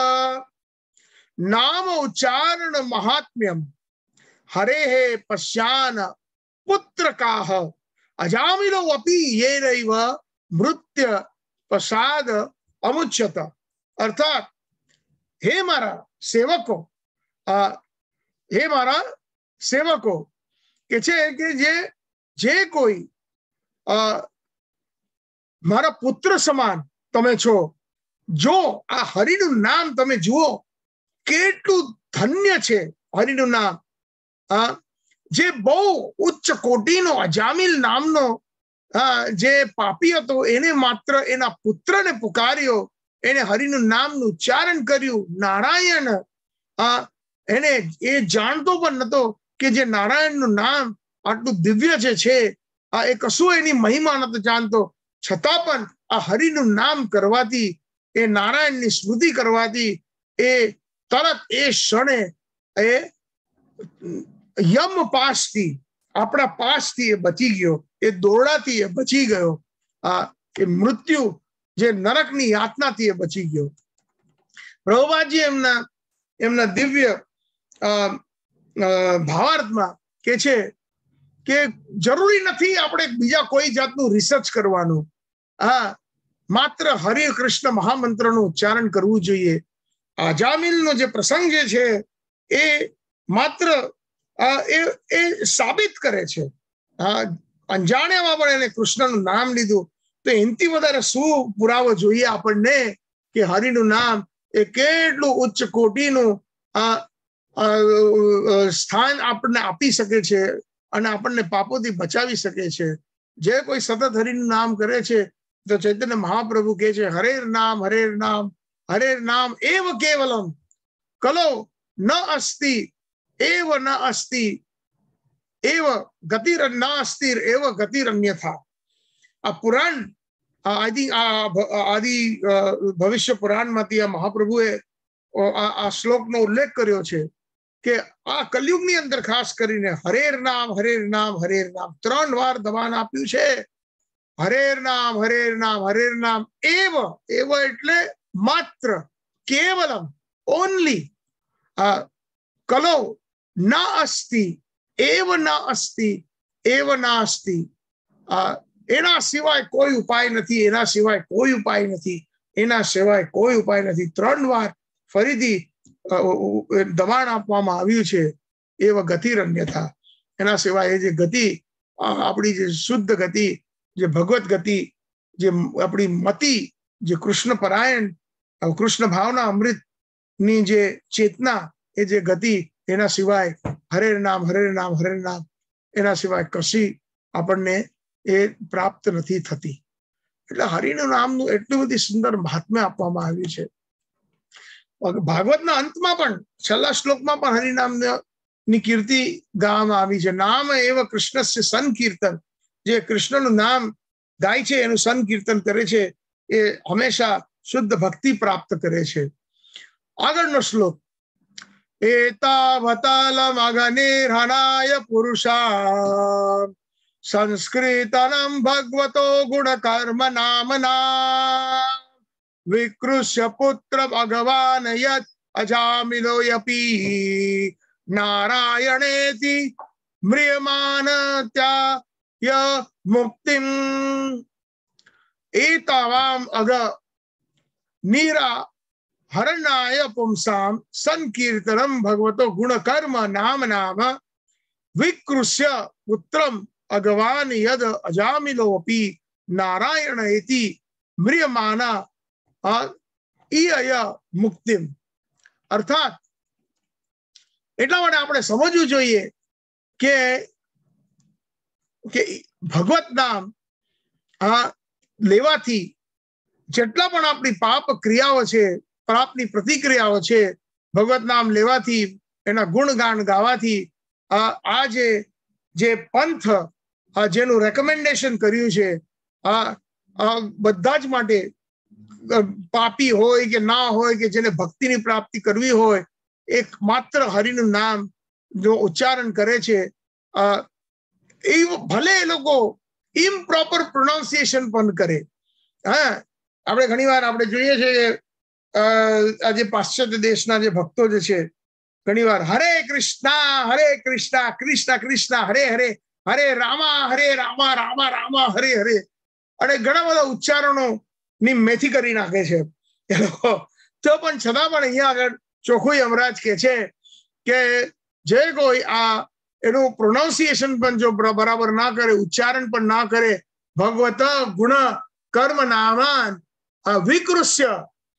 નામ ઉચ્ચારણ મહાત્મ્યમ હરે પશ્યાન પુત્રકાહ અજામિલો અપી યેનૈવ મૃત્યુ પશ્ચાત અમુચ્યત. અર્થાત હે મારા સેવકો, હે મારા સેવકો કે છે કે જે જે કોઈ મારા પુત્ર સમાન તમે છો, જો આ હરિનું નામ તમે જુઓ કેટલું ધન્ય છે હરિનું નામ. જે બહુ ઉચ્ચ કોટીનો અજામિલ નામનો જે પાપી હતો, એને માત્ર એના પુત્રને પુકાર્યો, એને હરિનું નામનું ઉચ્ચારણ કર્યું. નારાયણ એને એ જાણતો પણ નતો કે જે નારાયણનું નામ આટલું દિવ્ય જે છે, આ એ કશું એની મહિમા નતો જાણતો, છતાં પણ આ હરિનું નામ કરવાથી, એ નારાયણની સ્મૃતિ કરવાથી એ તરત એ ક્ષણે એ યમ પાસથી, આપણા પાસથી એ બચી ગયો, એ દોરડાથી એ બચી ગયો, આ એ મૃત્યુ જે નરકની યાતનાથી એ બચી ગયો. પ્રભુપાદજી એમના એમના દિવ્ય ભાવાર્થમાં કે છે કે જરૂરી નથી આપણે બીજા કોઈ જાતનું રિસર્ચ કરવાનું, હા માત્ર હરે કૃષ્ણ મહામંત્રનું ઉચ્ચારણ કરવું જોઈએ. અજામિલનો જે પ્રસંગ જે છે એ માત્ર એ એ સાબિત કરે છે. અંજાણ્યામાં પણ એને કૃષ્ણનું નામ લીધું, તો એનાથી વધારે શું પુરાવો જોઈએ આપણને કે હરિનું નામ એ કેટલું ઉચ્ચ કોટીનું સ્થાન આપણને આપી શકે છે અને આપણને પાપોથી બચાવી શકે છે. જે કોઈ સતત હરિનું નામ કરે છે, તો ચૈતન્ય મહાપ્રભુ કહે છે હરેર નામ હરેર નામ હરેર નામ એવ કેવલમ કલો ન અસ્તિ એવ ન અસ્તિ એવ ગતિર ન અસ્તિ એવ ગતિર અન્યથા. આ પુરાણ આદિ આદિ ભવિષ્ય પુરાણમાંથી આ મહાપ્રભુએ આ શ્લોકનો ઉલ્લેખ કર્યો છે કે આ કલયુગની અંદર ખાસ કરીને હરેર નામ હરેર નામ હરેર નામ ત્રણ વાર દબાણ આપ્યું છે. હરેર નામ હરેર નામ હરેર નામ એવ, એવ એટલે માત્ર, કેવલમ ઓનલી, કલો ના અસ્તિ એવ ના અસ્તિ એવ ના અસ્તિ, એના સિવાય કોઈ ઉપાય નથી, એના સિવાય કોઈ ઉપાય નથી, એના સિવાય કોઈ ઉપાય નથી. ત્રણ વાર ફરીથી દબાણ આપવામાં આવ્યું છે. એવ ગતિરન્યથા, એના સિવાય એ જે ગતિ, આપણી જે શુદ્ધ ગતિ, જે ભગવત ગતિ, જે આપણી મતિ, જે કૃષ્ણ પરાયણ, કૃષ્ણ ભાવના અમૃત ની જે ચેતના, એ જે ગતિ, એના સિવાય હરે નામ હરે નામ હરે નામ, એના સિવાય કશી આપણને એ પ્રાપ્ત નથી થતી. એટલે હરિનું નામનું એટલું બધી સુંદર મહાત્મ્ય આપવામાં આવ્યું છે. ભાગવતના અંતમાં પણ છેલ્લા શ્લોકમાં પણ હરિનામ ની કીર્તિ ગાવામાં આવી છે. નામ એવ કૃષ્ણસ્ય સંકીર્તન, જે કૃષ્ણનું નામ ગાય છે એનું સંકીર્તન કરે છે એ હંમેશા શુદ્ધ ભક્તિ પ્રાપ્ત કરે છે. આગળનો શ્લોક, એતાવતાલમ અગનિર્હનાય પુરુષા સંસ્કૃતનમ ભગવતો ગુણ કર્મ નામના વિકૃષ્ય પુત્ર ભગવાન યત અજામિલોયપી નારાયણેતિ મ્રિયમાન ત્યાય મુક્તિમ. એતાવામ અગ નીરા હરણાય પુંસામ સંકીર્તનમ ભગવતો ગુણ કર્મ નામ નામ વિકૃષ્ય પુત્રમ અગવાન યદ અજામિલોપી નારાયણ એતિ મ્રિયમાના ઈય મુક્તિમ. અર્થાત એટલા માટે આપણે સમજવું જોઈએ કે કે ભગવત નામ આ લેવાથી જેટલા પણ આપણી પાપ ક્રિયાઓ છે, પાપની પ્રતિક્રિયાઓ છે, ભગવત નામ લેવાથી, એના ગુણગાન ગાવાથી, આ જે જે પંથ જેનું રેકમેન્ડેશન કર્યું છે, આ બધા જ માટે, પાપી હોય કે ના હોય, કે જેને ભક્તિની પ્રાપ્તિ કરવી હોય, એક માત્ર હરિનું નામ જો ઉચ્ચારણ કરે છે, એ ભલે એ લોકો ઇમ્પ્રોપર પ્રોનાઉન્સિએશન પણ કરે. હા, આપણે ઘણી વાર આપણે જોઈએ છે કે આજે પાશ્ચાત્ય દેશના જે ભક્તો જે છે, ઘણી વાર હરે કૃષ્ણ હરે કૃષ્ણ કૃષ્ણ કૃષ્ણ હરે હરે, હરે રામા હરે રામા રામા રામા હરે હરે, અને ઘણા બધા ઉચ્ચારણો ની મેથી કરી નાખે છે એ લોકો. તો પણ છતાં પણ અહીંયા આગળ ચોખ્ખું યમરાજ કે છે કે જે કોઈ આ એનું પ્રોનાઉન્સિએશન પણ જો બરાબર ના કરે, ઉચ્ચારણ પણ ના કરે, ભગવત ગુણ કર્મ નામાન વિકૃષ્ય,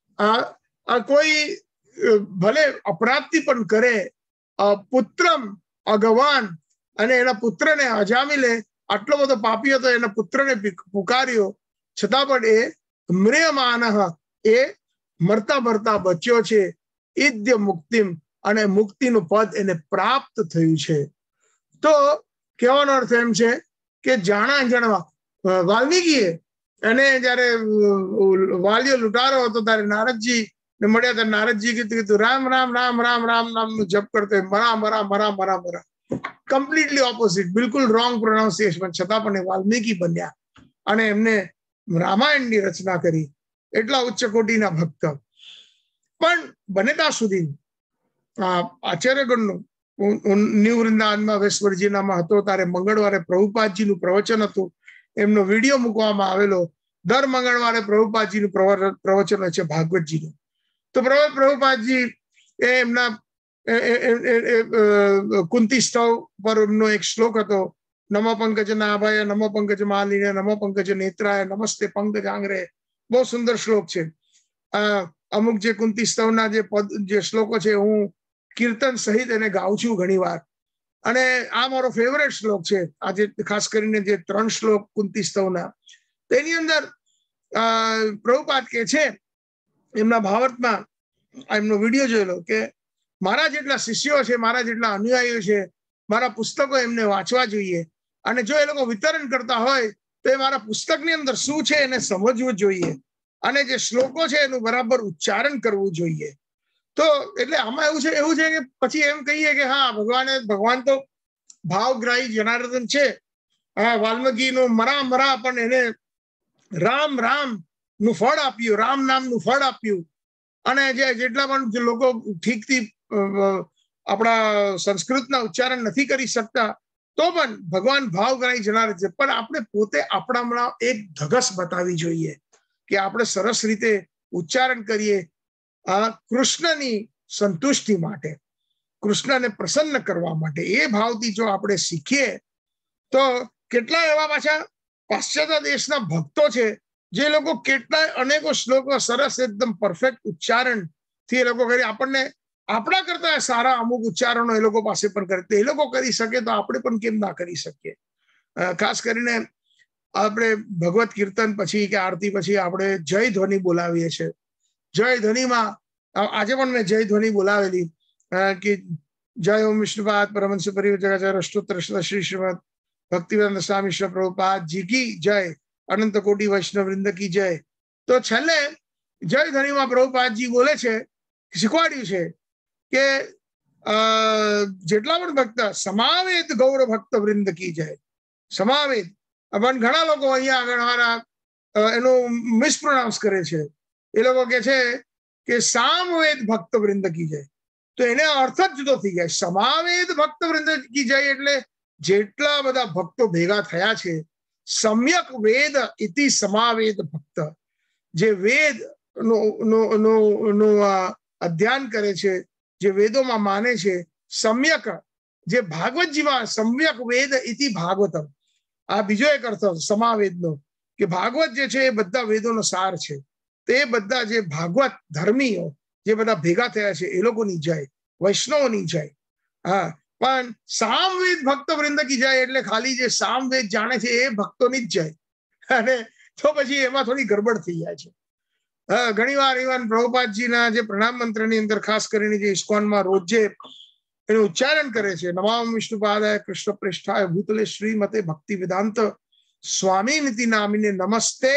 કોઈ ભલે અપરાધી પણ કરે, પુત્રમ અગવાન, અને એના પુત્રને અજામી લે, આટલો બધો પાપી હતો, એના પુત્રને પુકાર્યો, છતાં પણ એ મ્રિયમાન, એ મરતા મરતા બચ્યો છે. ઇદ્ય મુક્તિમ, અને મુક્તિનું પદ એને પ્રાપ્ત થયું છે. તો કહેવાનો અર્થ એમ છે કે જાણા જાણવા વાલ્મીકીએ એને જયારે વાલીઓ લૂંટારો હતો ત્યારે નારદજી ને મળ્યા, ત્યારે નારદજી કીધું કીધું રામ રામ રામ રામ રામ નામ નું જપ કરતો, મરા મરા મરા મરા મરા, કમ્પ્લીટલી ઓપોઝિટ, બિલકુલ રોંગ પ્રોનાઉન્સિએશન, છતાં પણ વાલ્મીકી બન્યા અને એમને રામાયણની રચના કરી. એટલા ઉચ્ચ કોટીના ભક્ત. પણ બને ત્યાં સુધી આચાર્યગણનું ન્યૂ વૃંદાવનમાં વેશ્વરજીનામાં હતો ત્યારે મંગળવારે પ્રભુપાદજીનું પ્રવચન હતું, એમનો વિડીયો મૂકવામાં આવેલો. દર મંગળવારે પ્રભુપાદજીનું પ્રવચન હોય છે ભાગવતજીનું. તો પ્રભુપાદજી એ એમના કુંતી સ્તવ પર એમનો એક શ્લોક હતો, નમો પંકજ નાભાય નમો પંકજ માલિને નમો પંકજ નેત્રાય નમસ્તે પંકજ આંગ્રે. બહુ સુંદર શ્લોક છે. અમુક જે કુંતી સ્તવના જે પદ જે શ્લોકો છે, હું કીર્તન સહિત એને ગાઉં છું ઘણી વાર, અને આ મારો ફેવરેટ શ્લોક છે. આજે ખાસ કરીને જે ત્રણ શ્લોક કુંતી સ્તવના, તેની અંદર પ્રભુપાદ કે છે એમના ભાવાર્થમાં, એમનો વિડીયો જોયેલો, કે મારા જેટલા શિષ્યો છે, મારા જેટલા અનુયાયીઓ છે, મારા પુસ્તકો એમને વાંચવા જોઈએ, અને જો એ લોકો વિતરણ કરતા હોય તો એ મારા પુસ્તકની અંદર શું છે એને સમજવું જોઈએ, અને જે શ્લોકો છે એનું બરાબર ઉચ્ચારણ કરવું જોઈએ. તો એટલે આમાં એવું છે એવું છે કે પછી એમ કહીએ કે હા ભગવાને ભગવાન તો ભાવગ્રાહી જનાર્દન છે, હા વાલ્મીકી નું મરા મરા પણ એને રામ રામ નું ફળ આપ્યું, રામ નામનું ફળ આપ્યું, અને જે જેટલા પણ લોકો ઠીકથી આપણા સંસ્કૃતના ઉચ્ચારણ નથી કરી શકતા તો પણ ભગવાન ભાવ કરાઈ જનાર છે. પણ આપણે પોતે આપણામાં એક ધગસ બતાવી જોઈએ કે આપણે સરસ રીતે ઉચ્ચારણ કરીએ આ કૃષ્ણની સંતુષ્ટિ માટે, કૃષ્ણને પ્રસન્ન કરવા માટે. એ ભાવથી જો આપણે શીખીએ તો કેટલા એવા પાછા પાશ્ચાત્ય દેશના ભક્તો છે જે લોકો કેટલાય અનેકો શ્લોકો સરસ એકદમ પરફેક્ટ ઉચ્ચારણ થી એ લોકો કરી આપણને આપણા કરતા સારા અમુક ઉચ્ચારણો એ લોકો પાસે પણ કરે. એ લોકો કરી શકે તો આપણે પણ કેમ ના કરી શકીએ? ખાસ કરીને આપણે ભગવત કીર્તન પછી કે આરતી પછી આપણે જય ધ્વનિ બોલાવીએ છીએ. જય ધ્વનિમાં આજે પણ મેં જય ધ્વનિ બોલાવેલી કે જય ઓમ વિષ્ણુપાદ પરમહંસ પરિવ્રાજકાચાર્ય અષ્ટોત્તર શ્રી શ્રીમદ ભક્તિવેદાંત સ્વામી શ્રી પ્રભુપાદ જી કી જય, અનંત કોટી વૈષ્ણવ વૃંદ કી જય. તો છેલ્લે જય ધ્વનિમાં પ્રભુપાદજી બોલે છે, શીખવાડ્યું છે કે જેટલા પણ ભક્ત સમાવેદ ગૌર ભક્ત વૃંદ કી જય. સમાવેદ પણ ઘણા લોકો અહીંયા આગળ અમારા એનું મિસપ્રોનાઉન્સ કરે છે. એ લોકો કે છે કે સામવેદ ભક્ત વૃંદ કી જય. તો એને અર્થ જ જુદો થઈ જાય. સમાવેદ ભક્ત વૃંદ કી જય એટલે જેટલા બધા ભક્તો ભેગા થયા છે, સમ્યક વેદ ઇતિ સમાવેદ ભક્ત, જે વેદ નું અધ્યયન કરે છે, જે વેદોમાં માને છે, સમ્યક જે ભાગવતજીમાં સમ્યક વેદ ઇતિ ભાગવતમ. આ બીજો એક અર્થ સમાવેદનો કે ભાગવત જે છે એ બધા વેદોનો સાર છે. તે બધા જે ભાગવત ધર્મીઓ જે બધા ભેગા થયા છે એ લોકોની જય, વૈષ્ણવોની જય. હા, પણ સામવેદ ભક્ત વૃંદ કી જય એટલે ખાલી જે સામવેદ જાણે છે એ ભક્તોની જ જય. અને તો પછી એમાં થોડી ગડબડ થઈ જાય છે. ઘણી વાર ઇવન પ્રભુપાદજીના જે પ્રણામ મંત્રની અંદર ખાસ કરીને જે ઇસ્કોનમાં રોજ જે એનું ઉચ્ચારણ કરે છે, નમામ વિષ્ણુપાદાય કૃષ્ણ પ્રેષ્ઠાય ભૂતલે શ્રીમતે ભક્તિ વેદાંત સ્વામી નીતિ નામીને નમસ્તે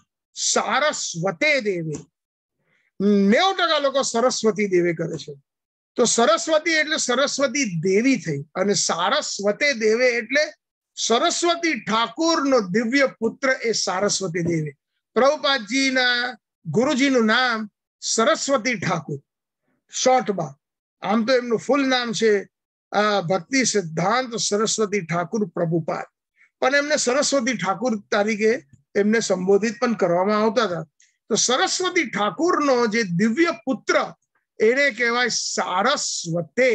સારસ્વતે દેવે. નેવું ટકા લોકો સરસ્વતી દેવે કરે છે. તો સરસ્વતી એટલે સરસ્વતી દેવી થઈ, અને સારસ્વતે દેવે એટલે સરસ્વતી ઠાકુરનો દિવ્ય પુત્ર એ સારસ્વતી દેવી. પ્રભુપાદજીના ગુરુજીનું નામ સરસ્વતી ઠાકુર શોર્ટમાં. આમ તો એમનું ફૂલ નામ છે ભક્તિ સિદ્ધાંત સરસ્વતી ઠાકુર પ્રભુપાદ, પણ એમને સરસ્વતી ઠાકુર તરીકે એમને સંબોધિત પણ કરવામાં આવતા હતા. તો સરસ્વતી ઠાકુરનો જે દિવ્ય પુત્ર એને કહેવાય સારસ્વતે.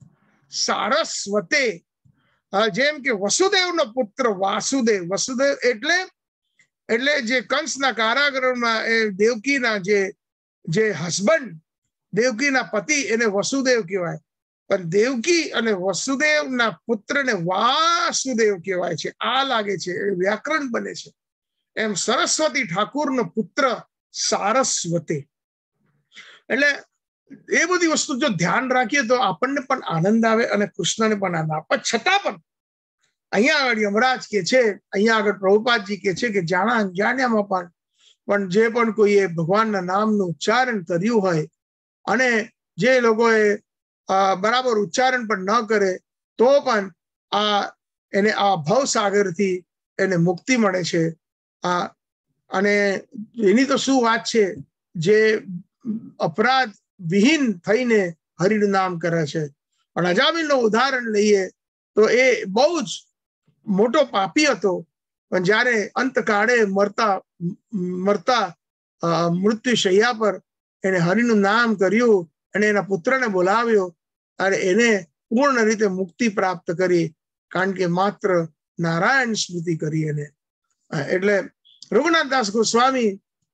સારસ્વતે જેમ કે વસુદેવનો પુત્ર વાસુદેવ. વસુદેવ એટલે એટલે જે કંસના કારાગૃહમાં એ દેવકીના જે જે હસબન્ડ, દેવકીના પતિ, એને વસુદેવ કહેવાય. પણ દેવકી અને વસુદેવના પુત્રને વાસુદેવ કહેવાય છે. આ લાગે છે વ્યાકરણ બને છે. એમ સરસ્વતી ઠાકુરનો પુત્ર સારસ્વતે. એટલે એ બધી વસ્તુ જો ધ્યાન રાખીએ તો આપણને પણ આનંદ આવે અને કૃષ્ણને પણ આનંદ આવે. પણ છતાં પણ અહીંયા આગળ યમરાજ કે છે, અહીંયા આગળ પ્રભુપાદજી કે છે કે જાણા અજાણ્યામાં પણ પણ જે પણ કોઈએ ભગવાનના નામનું ઉચ્ચારણ કર્યું હોય અને જે લોકોએ બરાબર ઉચ્ચારણ પણ ન કરે તો પણ આ એને આ ભવસાગરથી એને મુક્તિ મળે છે. આ અને એની તો શું વાત છે, જે અપરાધ વિહીન થઈને હરિનું નામ કરે છે. પણ અજામિલનું ઉદાહરણ લઈએ તો એ બહુ જ મોટો પાપી હતો, પણ જ્યારે અંતકાળે મરતા મરતા મૃત્યુ શૈયા પર એને હરિનું નામ કર્યું અને એના પુત્રને બોલાવ્યો અને એને પૂર્ણ રીતે મુક્તિ પ્રાપ્ત કરી, કારણ કે માત્ર નારાયણ સ્મૃતિ કરી એને. એટલે રઘુનાથદાસ ગોસ્વામી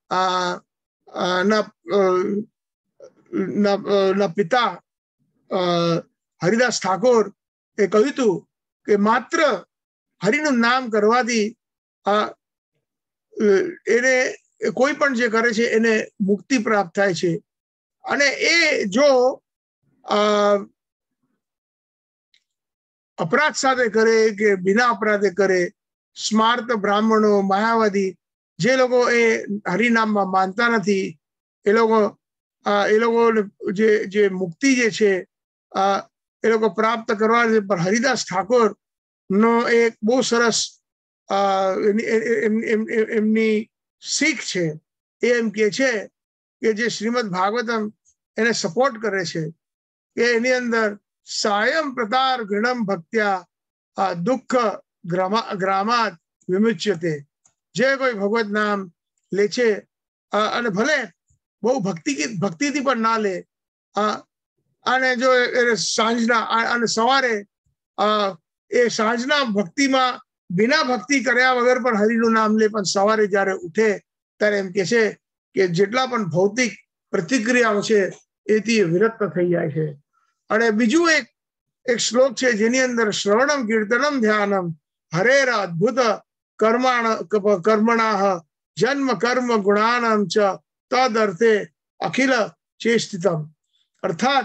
ના ના પિતા હરિદાસ ઠાકોર એ કહ્યું હતું કે માત્ર હરિનું નામ કરવાથી એને કોઈ પણ જે કરે છે એને મુક્તિ પ્રાપ્ત થાય છે. અને એ જો અપરાધ સાથે કરે કે બિના અપરાધે કરે, સ્માર્ત બ્રાહ્મણો, માયાવાદી, જે લોકો એ હરિનામમાં માનતા નથી, એ લોકો એ લોકો જે જે મુક્તિ જે છે એ લોકો પ્રાપ્ત કરવા છે. પણ હરિદાસ ઠાકોર નો એક બહુ સરસ એમની શીખ છે. એ એમ કે છે કે જે શ્રીમદ ભાગવતમ એને સપોર્ટ કરે છે કે એની અંદર सायं प्रतार गृणम भक्त्या दुख ग्रामात विमुच्यते। जे कोई भगवत नाम ले छे અને ભલે બહુ ભક્તિ ભક્તિથી પણ ના લે અને જો સાંજના અને સવારે એ સાંજના ભક્તિમાં बिना भक्ति કર્યા વગર પણ હરિનું નામ લે પણ સવારે જ્યારે ઉઠે ત્યારે એમ કહે છે કે જેટલા પણ ભૌતિક પ્રતિક્રિયાઓ છે એથી વિરક્ત થઈ જાય છે। અને બીજું એક એક શ્લોક છે જેની અંદર શ્રવણમ કીર્તનમ ધ્યાનમ હરેર અદ્ભુત કર્માણ કર્મણાહ જન્મ કર્મ ગુણાનમ ચ તદર્થે અખિલ ચેષ્ટિતમ। અર્થાત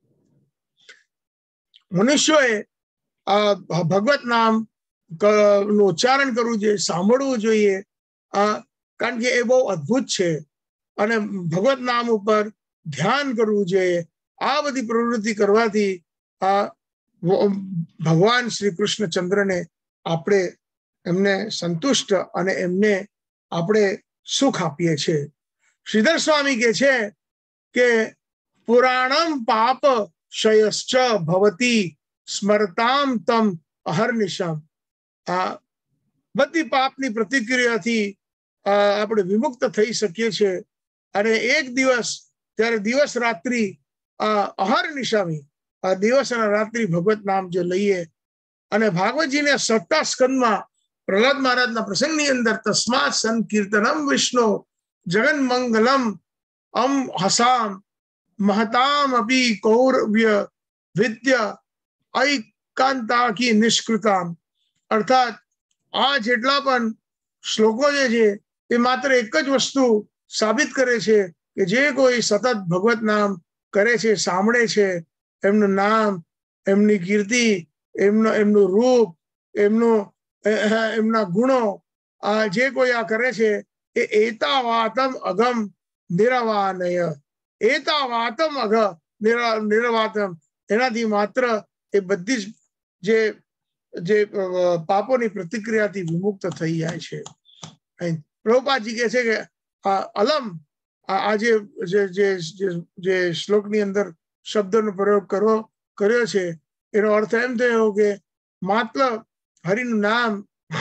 મનુષ્યોએ ભગવત નામ નું ઉચ્ચારણ કરવું જોઈએ, સાંભળવું જોઈએ, કારણ કે એ બહુ અદ્ભુત છે અને ભગવત નામ ઉપર ધ્યાન કરવું જોઈએ। આ બધી પ્રવૃત્તિ કરવાથી આ ભગવાન શ્રી કૃષ્ણચંદ્રને આપણે એમને સંતુષ્ટ અને એમને આપણે સુખ આપીએ છીએ। શ્રીધર સ્વામી કહે છે કે પુરાણમ પાપ ક્ષયશ્ચ ભવતી સ્મરતામ તમ અહર્નિશમ। આ બધી પાપની પ્રતિક્રિયાથી આપણે વિમુક્ત થઈ શકીએ છીએ અને એક દિવસ ત્યારે દિવસ રાત્રિ અહર્નિશામી આ દિવસ અને રાત્રિ ભગવત નામ જો લઈએ અને ભાગવતજીને સત્તા સ્કંદમાં પ્રહલાદ મહારાજના પ્રસંગની અંદર તસ્માત સંકીર્તનમ વિષ્ણુ જગન મંગલમ અમ હસામ મહતામ અપી કૌરવ્ય વિદ્ય ઐકાંતા કી નિષ્કૃતામ। અર્થાત આ જેટલા પણ શ્લોકો જે છે એ માત્ર એક જ વસ્તુ સાબિત કરે છે કે જે કોઈ સતત ભગવત નામ કરે છે, સાંભળે છે, એમનું નામ, એમની કીર્તિ, એમનો એમનું રૂપ, એમનું એમના ગુણો આ જે કોઈ આ કરે છે એ એતાવાતમ અગમ નિરવાનય। એતાવાતમ અઘ નિરવાતમ એનાથી માત્ર એ બધી જ જે જે પાપોની પ્રતિક્રિયાથી વિમુક્ત થઈ જાય છે। પ્રભુપાદજી કહે છે કે અલમ આ જે જે શ્લોકની અંદર શબ્દનો પ્રયોગ કરવો કર્યો છે એનો અર્થ એમ થયો કે માત્ર હરિનું નામ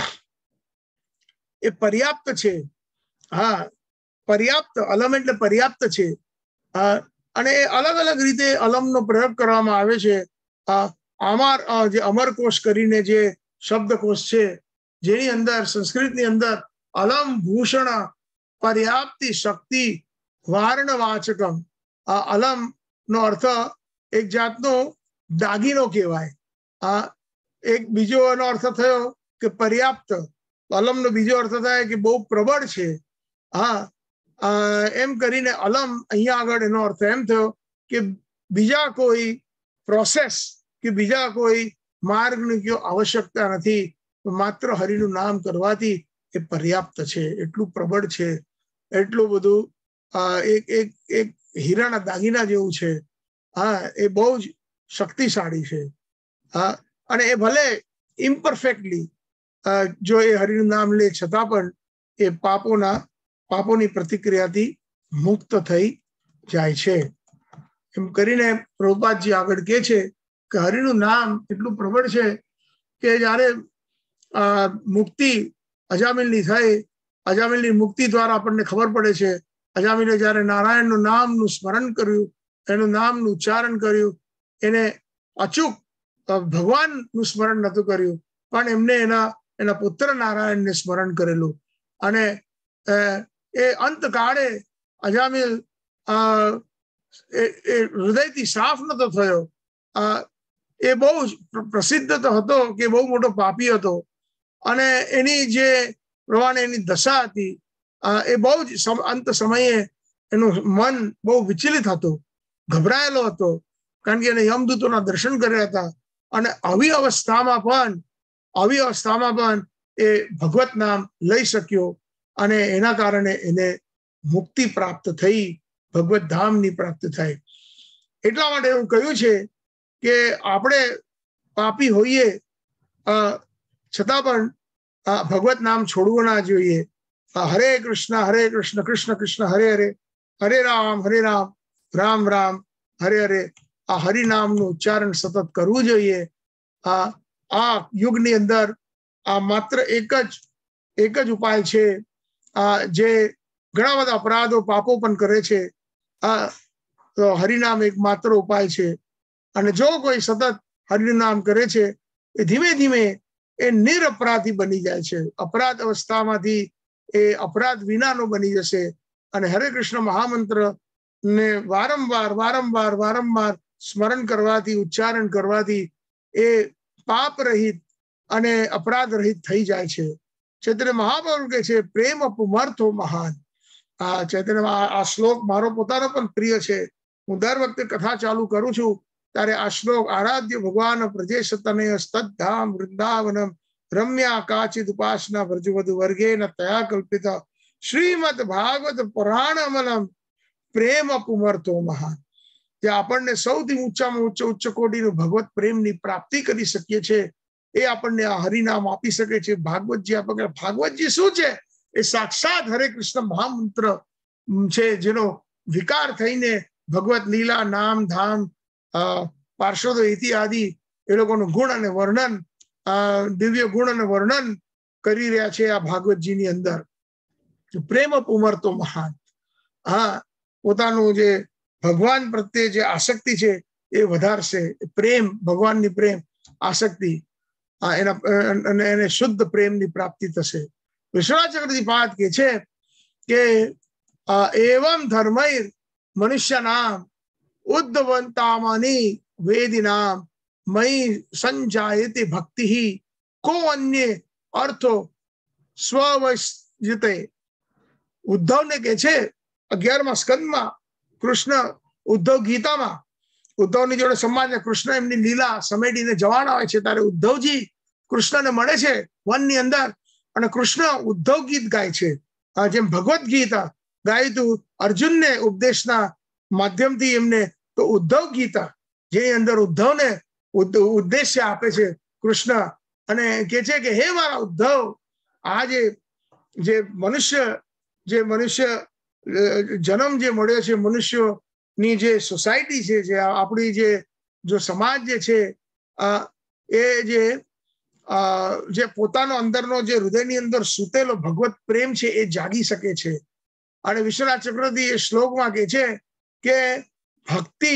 એ પર્યાપ્ત છે। હા, પર્યાપ્ત અલમ એટલે પર્યાપ્ત છે અને એ અલગ અલગ રીતે અલમનો પ્રયોગ કરવામાં આવે છે। અમર જે અમરકોશ કરીને જે શબ્દકોશ છે જેની અંદર સંસ્કૃતની અંદર અલમ ભૂષણ પર્યાપ્તિ શક્તિ વાર્ણ વાચકમ। આ અલમ નો અર્થ એક જાતનો દાગીનો કહેવાય। આ એક બીજો એનો અર્થ થયો કે પર્યાપ્ત। અલમનો બીજો અર્થ થાય કે બહુ પ્રબળ છે। હા, એમ કરીને અલમ અહીંયા આગળ એનો અર્થ એમ થયો કે બીજા કોઈ પ્રોસેસ કે બીજા કોઈ માર્ગની કોઈ આવશ્યકતા નથી, માત્ર હરિનું નામ કરવાથી એ પર્યાપ્ત છે, એટલું પ્રબળ છે, એટલું બધું એક એક એક હીરાના દાગીના જેવું છે। હા, એ બહુ જ શક્તિશાળી છે। હા, અને એ ભલે ઇમ્પરફેક્ટલી જો એ હરિનું નામ લે છતાં પણ એ પાપોના પાપોની પ્રતિક્રિયાથી મુક્ત થઈ જાય છે। એમ કરીને પ્રભુપાદજી આગળ કહે છે કે હરિનું નામ એટલું પ્રબળ છે કે જ્યારે મુક્તિ અજામિલની થઈ, અજામિલની મુક્તિ દ્વારા આપણને ખબર પડે છે અજામિલે જ્યારે નારાયણનું નામનું સ્મરણ કર્યું, એનું નામનું ઉચ્ચારણ કર્યું, એને અચૂક ભગવાનનું સ્મરણ નહોતું કર્યું પણ એમને એના એના પુત્ર નારાયણને સ્મરણ કરેલું અને એ અંતકાળે અજામિલ હૃદયથી સાફ નતો થયો। એ બહુ પ્રસિદ્ધ તો હતો કે બહુ મોટો પાપી હતો અને એની જે પ્રમાણે એની દશા હતી એ બહુ જ અંત સમયે એનું મન બહુ વિચલિત હતું, ગભરાયેલો હતો, કારણ કે એને યમદૂતોના દર્શન કર્યા હતા અને આવી અવસ્થામાં પણ આવી અવસ્થામાં પણ એ ભગવત નામ લઈ શક્યો અને એના કારણે એને મુક્તિ પ્રાપ્ત થઈ, ભગવત ધામની પ્રાપ્ત થઈ। એટલા માટે એવું કહ્યું છે કે આપણે પાપી હોઈએ છતાં પણ ભગવત નામ છોડવું ના જોઈએ। હરે કૃષ્ણ હરે કૃષ્ણ કૃષ્ણ કૃષ્ણ હરે હરે, હરે રામ હરે રામ રામ રામ હરે હરે। આ હરિનામનું ઉચ્ચારણ સતત કરવું જોઈએ. આ આ યુગની અંદર આ માત્ર એક જ એક જ ઉપાય છે આ જે ઘણા બધા અપરાધો પાપો પણ કરે છે. આ તો હરિનામ એક માત્ર ઉપાય છે. અને જો કોઈ સતત હરિનું નામ કરે છે એ ધીમે ધીમે એ નિરપરાધી બની જાય છે. અપરાધ અવસ્થામાંથી એ અપરાધ વિનાનો બની જશે. અને હરે કૃષ્ણ મહામંત્ર ને વારંવાર વારંવાર વારંવાર સ્મરણ કરવાથી ઉચ્ચારણ કરવાથી એ પાપ રહિત અને અપરાધ રહિત થઈ જાય છે. ચૈતન્ય મહાપ્રભુ કે છે પ્રેમ પુમર્થો મહાન. આ ચૈતન્ય આ શ્લોક મારો પોતાનો પણ પ્રિય છે. હું દર વખતે કથા ચાલુ કરું છું ત્યારે આ શ્લોક આરાધ્ય ભગવાન પ્રજેશ તનય સ્તધામ વૃંદાવનમ રમ્યા કાચિદ ઉપાસના વ્રજવધુ વર્ગેન તયા કલ્પિતા શ્રીમદ ભાગવત પુરાણ અમલમ પ્રેમ પુમર્થો મહાન. જે આપણને સૌથી ઊંચામાં ઉચ્ચ ઉચ્ચ કોટીનું ભગવત પ્રેમની પ્રાપ્તિ કરી શકીએ છીએ એ આપણને આ હરિનામ આપી શકે છે. ભાગવતજી આપણને ભાગવતજી શું છે? એ સાક્ષાત હરે કૃષ્ણ મહામંત્ર છે જેનો વિકાર થઈને ભગવત લીલા નામ ધામ પાર્ષદો ઇત્યાદિ એ લોકોનું ગુણ અને વર્ણન દિવ્ય ગુણ અને વર્ણન કરી રહ્યા છે આ ભાગવતજીની અંદર. પ્રેમ પુમર્તો મહાન. હા, પોતાનું જે ભગવાન પ્રત્યે જે આસક્તિ છે એ વધારશે. પ્રેમ, ભગવાનની પ્રેમ આસક્તિ એના અને એને શુદ્ધ પ્રેમની પ્રાપ્તિ થશે. વિશ્વનાથ ચક્રવર્તી પાદ કે છે કે એવમ ધર્મૈર મનુષ્યનામ ઉદ્ધવંતામાની વેદિનામ મયી સંજાયતે ભક્તિ કો અન્ય અર્થો સ્વવશ્યતે. ઉદ્ધવને કે છે અગિયારમા સ્કંદમાં કૃષ્ણ ઉદ્ધવ ગીતામાં ઉદ્ધવની જોડે સમાજને કૃષ્ણ એમની લીલા સમેટીને જવાના હોય છે ત્યારે ઉદ્ધવજી કૃષ્ણને મળે છે વનની અંદર અને કૃષ્ણ ઉદ્ધવ ગીત ગાય છે. જેમ ભગવદ્ ગીતા ગાયું હતું અર્જુનને ઉપદેશના માધ્યમથી એમને, તો ઉદ્ધવ ગીતા જેની અંદર ઉદ્ધવને ઉદ્દેશ્ય આપે છે કૃષ્ણ અને કે છે કે હે મારા ઉદ્ધવ, આ જે જે મનુષ્ય જે મનુષ્ય જન્મ જે મળ્યો છે, મનુષ્યોની જે સોસાયટી છે, જે આપણી જે જો સમાજ જે છે એ જે જે પોતાનો અંદરનો જે હૃદયની અંદર સૂતેલો ભગવત પ્રેમ છે એ જાગી શકે છે. અને વિશ્વનાથ ચક્રવર્તી એ શ્લોકમાં કહે છે કે ભક્તિ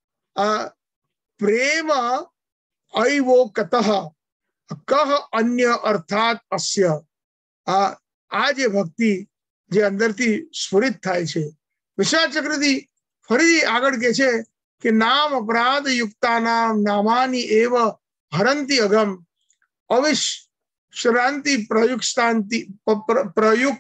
પ્રેમ અયવો કતઃ કહ અન્ય અર્થાત અસ્ય. આ જે ભક્તિ જે અંદરથી સ્ફુરિત થાય છે. વિશ્વનાથ ચક્રવર્તી ફરી આગળ કહે છે કે નામ અપરાધ યુક્તા નામ નામાની એવ હરંતી અગમ અવિશ્રાંતિ પ્રયુક્તાંતિ પ્રયુક્ત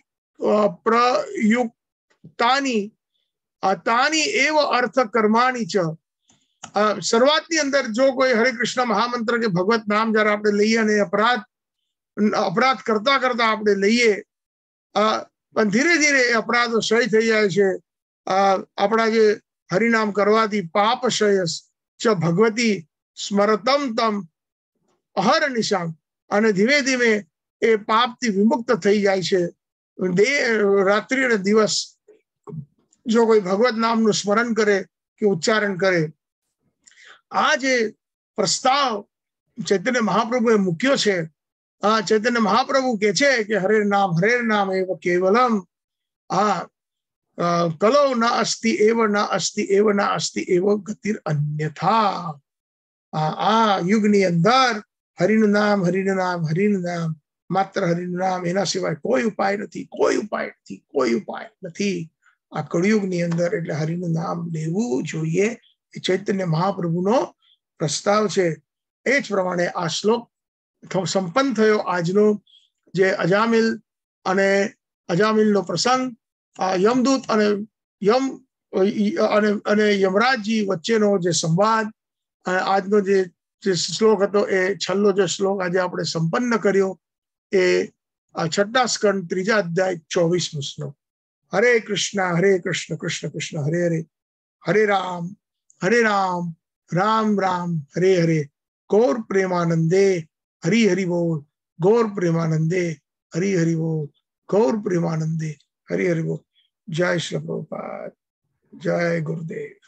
પ્રયુક્તાની તાની એવ અર્થ કર્માણી ચ. શરૂઆતની અંદર જો કોઈ હરે કૃષ્ણ મહામંત્ર કે ભગવત નામ જયારે આપણે લઈએ અને અપરાધ અપરાધ કરતા કરતા આપણે લઈએ પણ ધીરે ધીરે એ અપરાધો ક્ષય થઈ જાય છે. આપણા જે હરિનામ કરવાથી પાપ ક્ષય ચ ભગવતી સ્મરતમ તમ અહર નિશામ. અને ધીમે ધીમે એ પાપથી વિમુક્ત થઈ જાય છે. રાત્રિ અને દિવસ જો કોઈ ભગવત નામનું સ્મરણ કરે કે ઉચ્ચારણ કરે. આ જે પ્રસ્તાવ ચૈતન્ય મહાપ્રભુએ મૂક્યો છે, આ ચૈતન્ય મહાપ્રભુ કે છે કે હરે નામ હરે નામ એવ કેવલમ આ કલો ન અસ્તિ એવ ન અસ્તિ એવ ન અસ્તિ એવ ગતિર અન્યથા. આ યુગની અંદર હરિનું નામ હરિનું નામ હરિનું નામ માત્ર હરિનું નામ, એના સિવાય કોઈ ઉપાય નથી, કોઈ ઉપાય નથી, કોઈ ઉપાય નથી. આ કળિયુગની અંદર એટલે હરિનું નામ લેવું જોઈએ એ ચૈતન્ય મહાપ્રભુનો પ્રસ્તાવ છે. એ જ પ્રમાણે આ શ્લોક સંપન્ન થયો આજનો જે અજામિલ અને અજામિલનો પ્રસંગ, આ યમદૂત અને યમ અને અને યમરાજજી વચ્ચેનો જે સંવાદ, આજનો જે જે શ્લોક હતો એ છેલ્લો જે શ્લોક આજે આપણે સંપન્ન કર્યો એ છઠ્ઠા સ્કંદ ત્રીજા અધ્યાય ચોવીસમો શ્લોક. હરે કૃષ્ણ હરે કૃષ્ણ કૃષ્ણ કૃષ્ણ હરે હરે, હરે રામ હરે રામ રામ રામ હરે હરે, ગૌર પ્રેમાનંદે હરિ હરિ બોલ, ગૌર પ્રેમાનંદે હરિ હરિ બોલ, ગૌર પ્રેમાનંદે હરિ હરિ બોલ. જય શ્રી પ્રભુપાદ, જય ગુરુદેવ.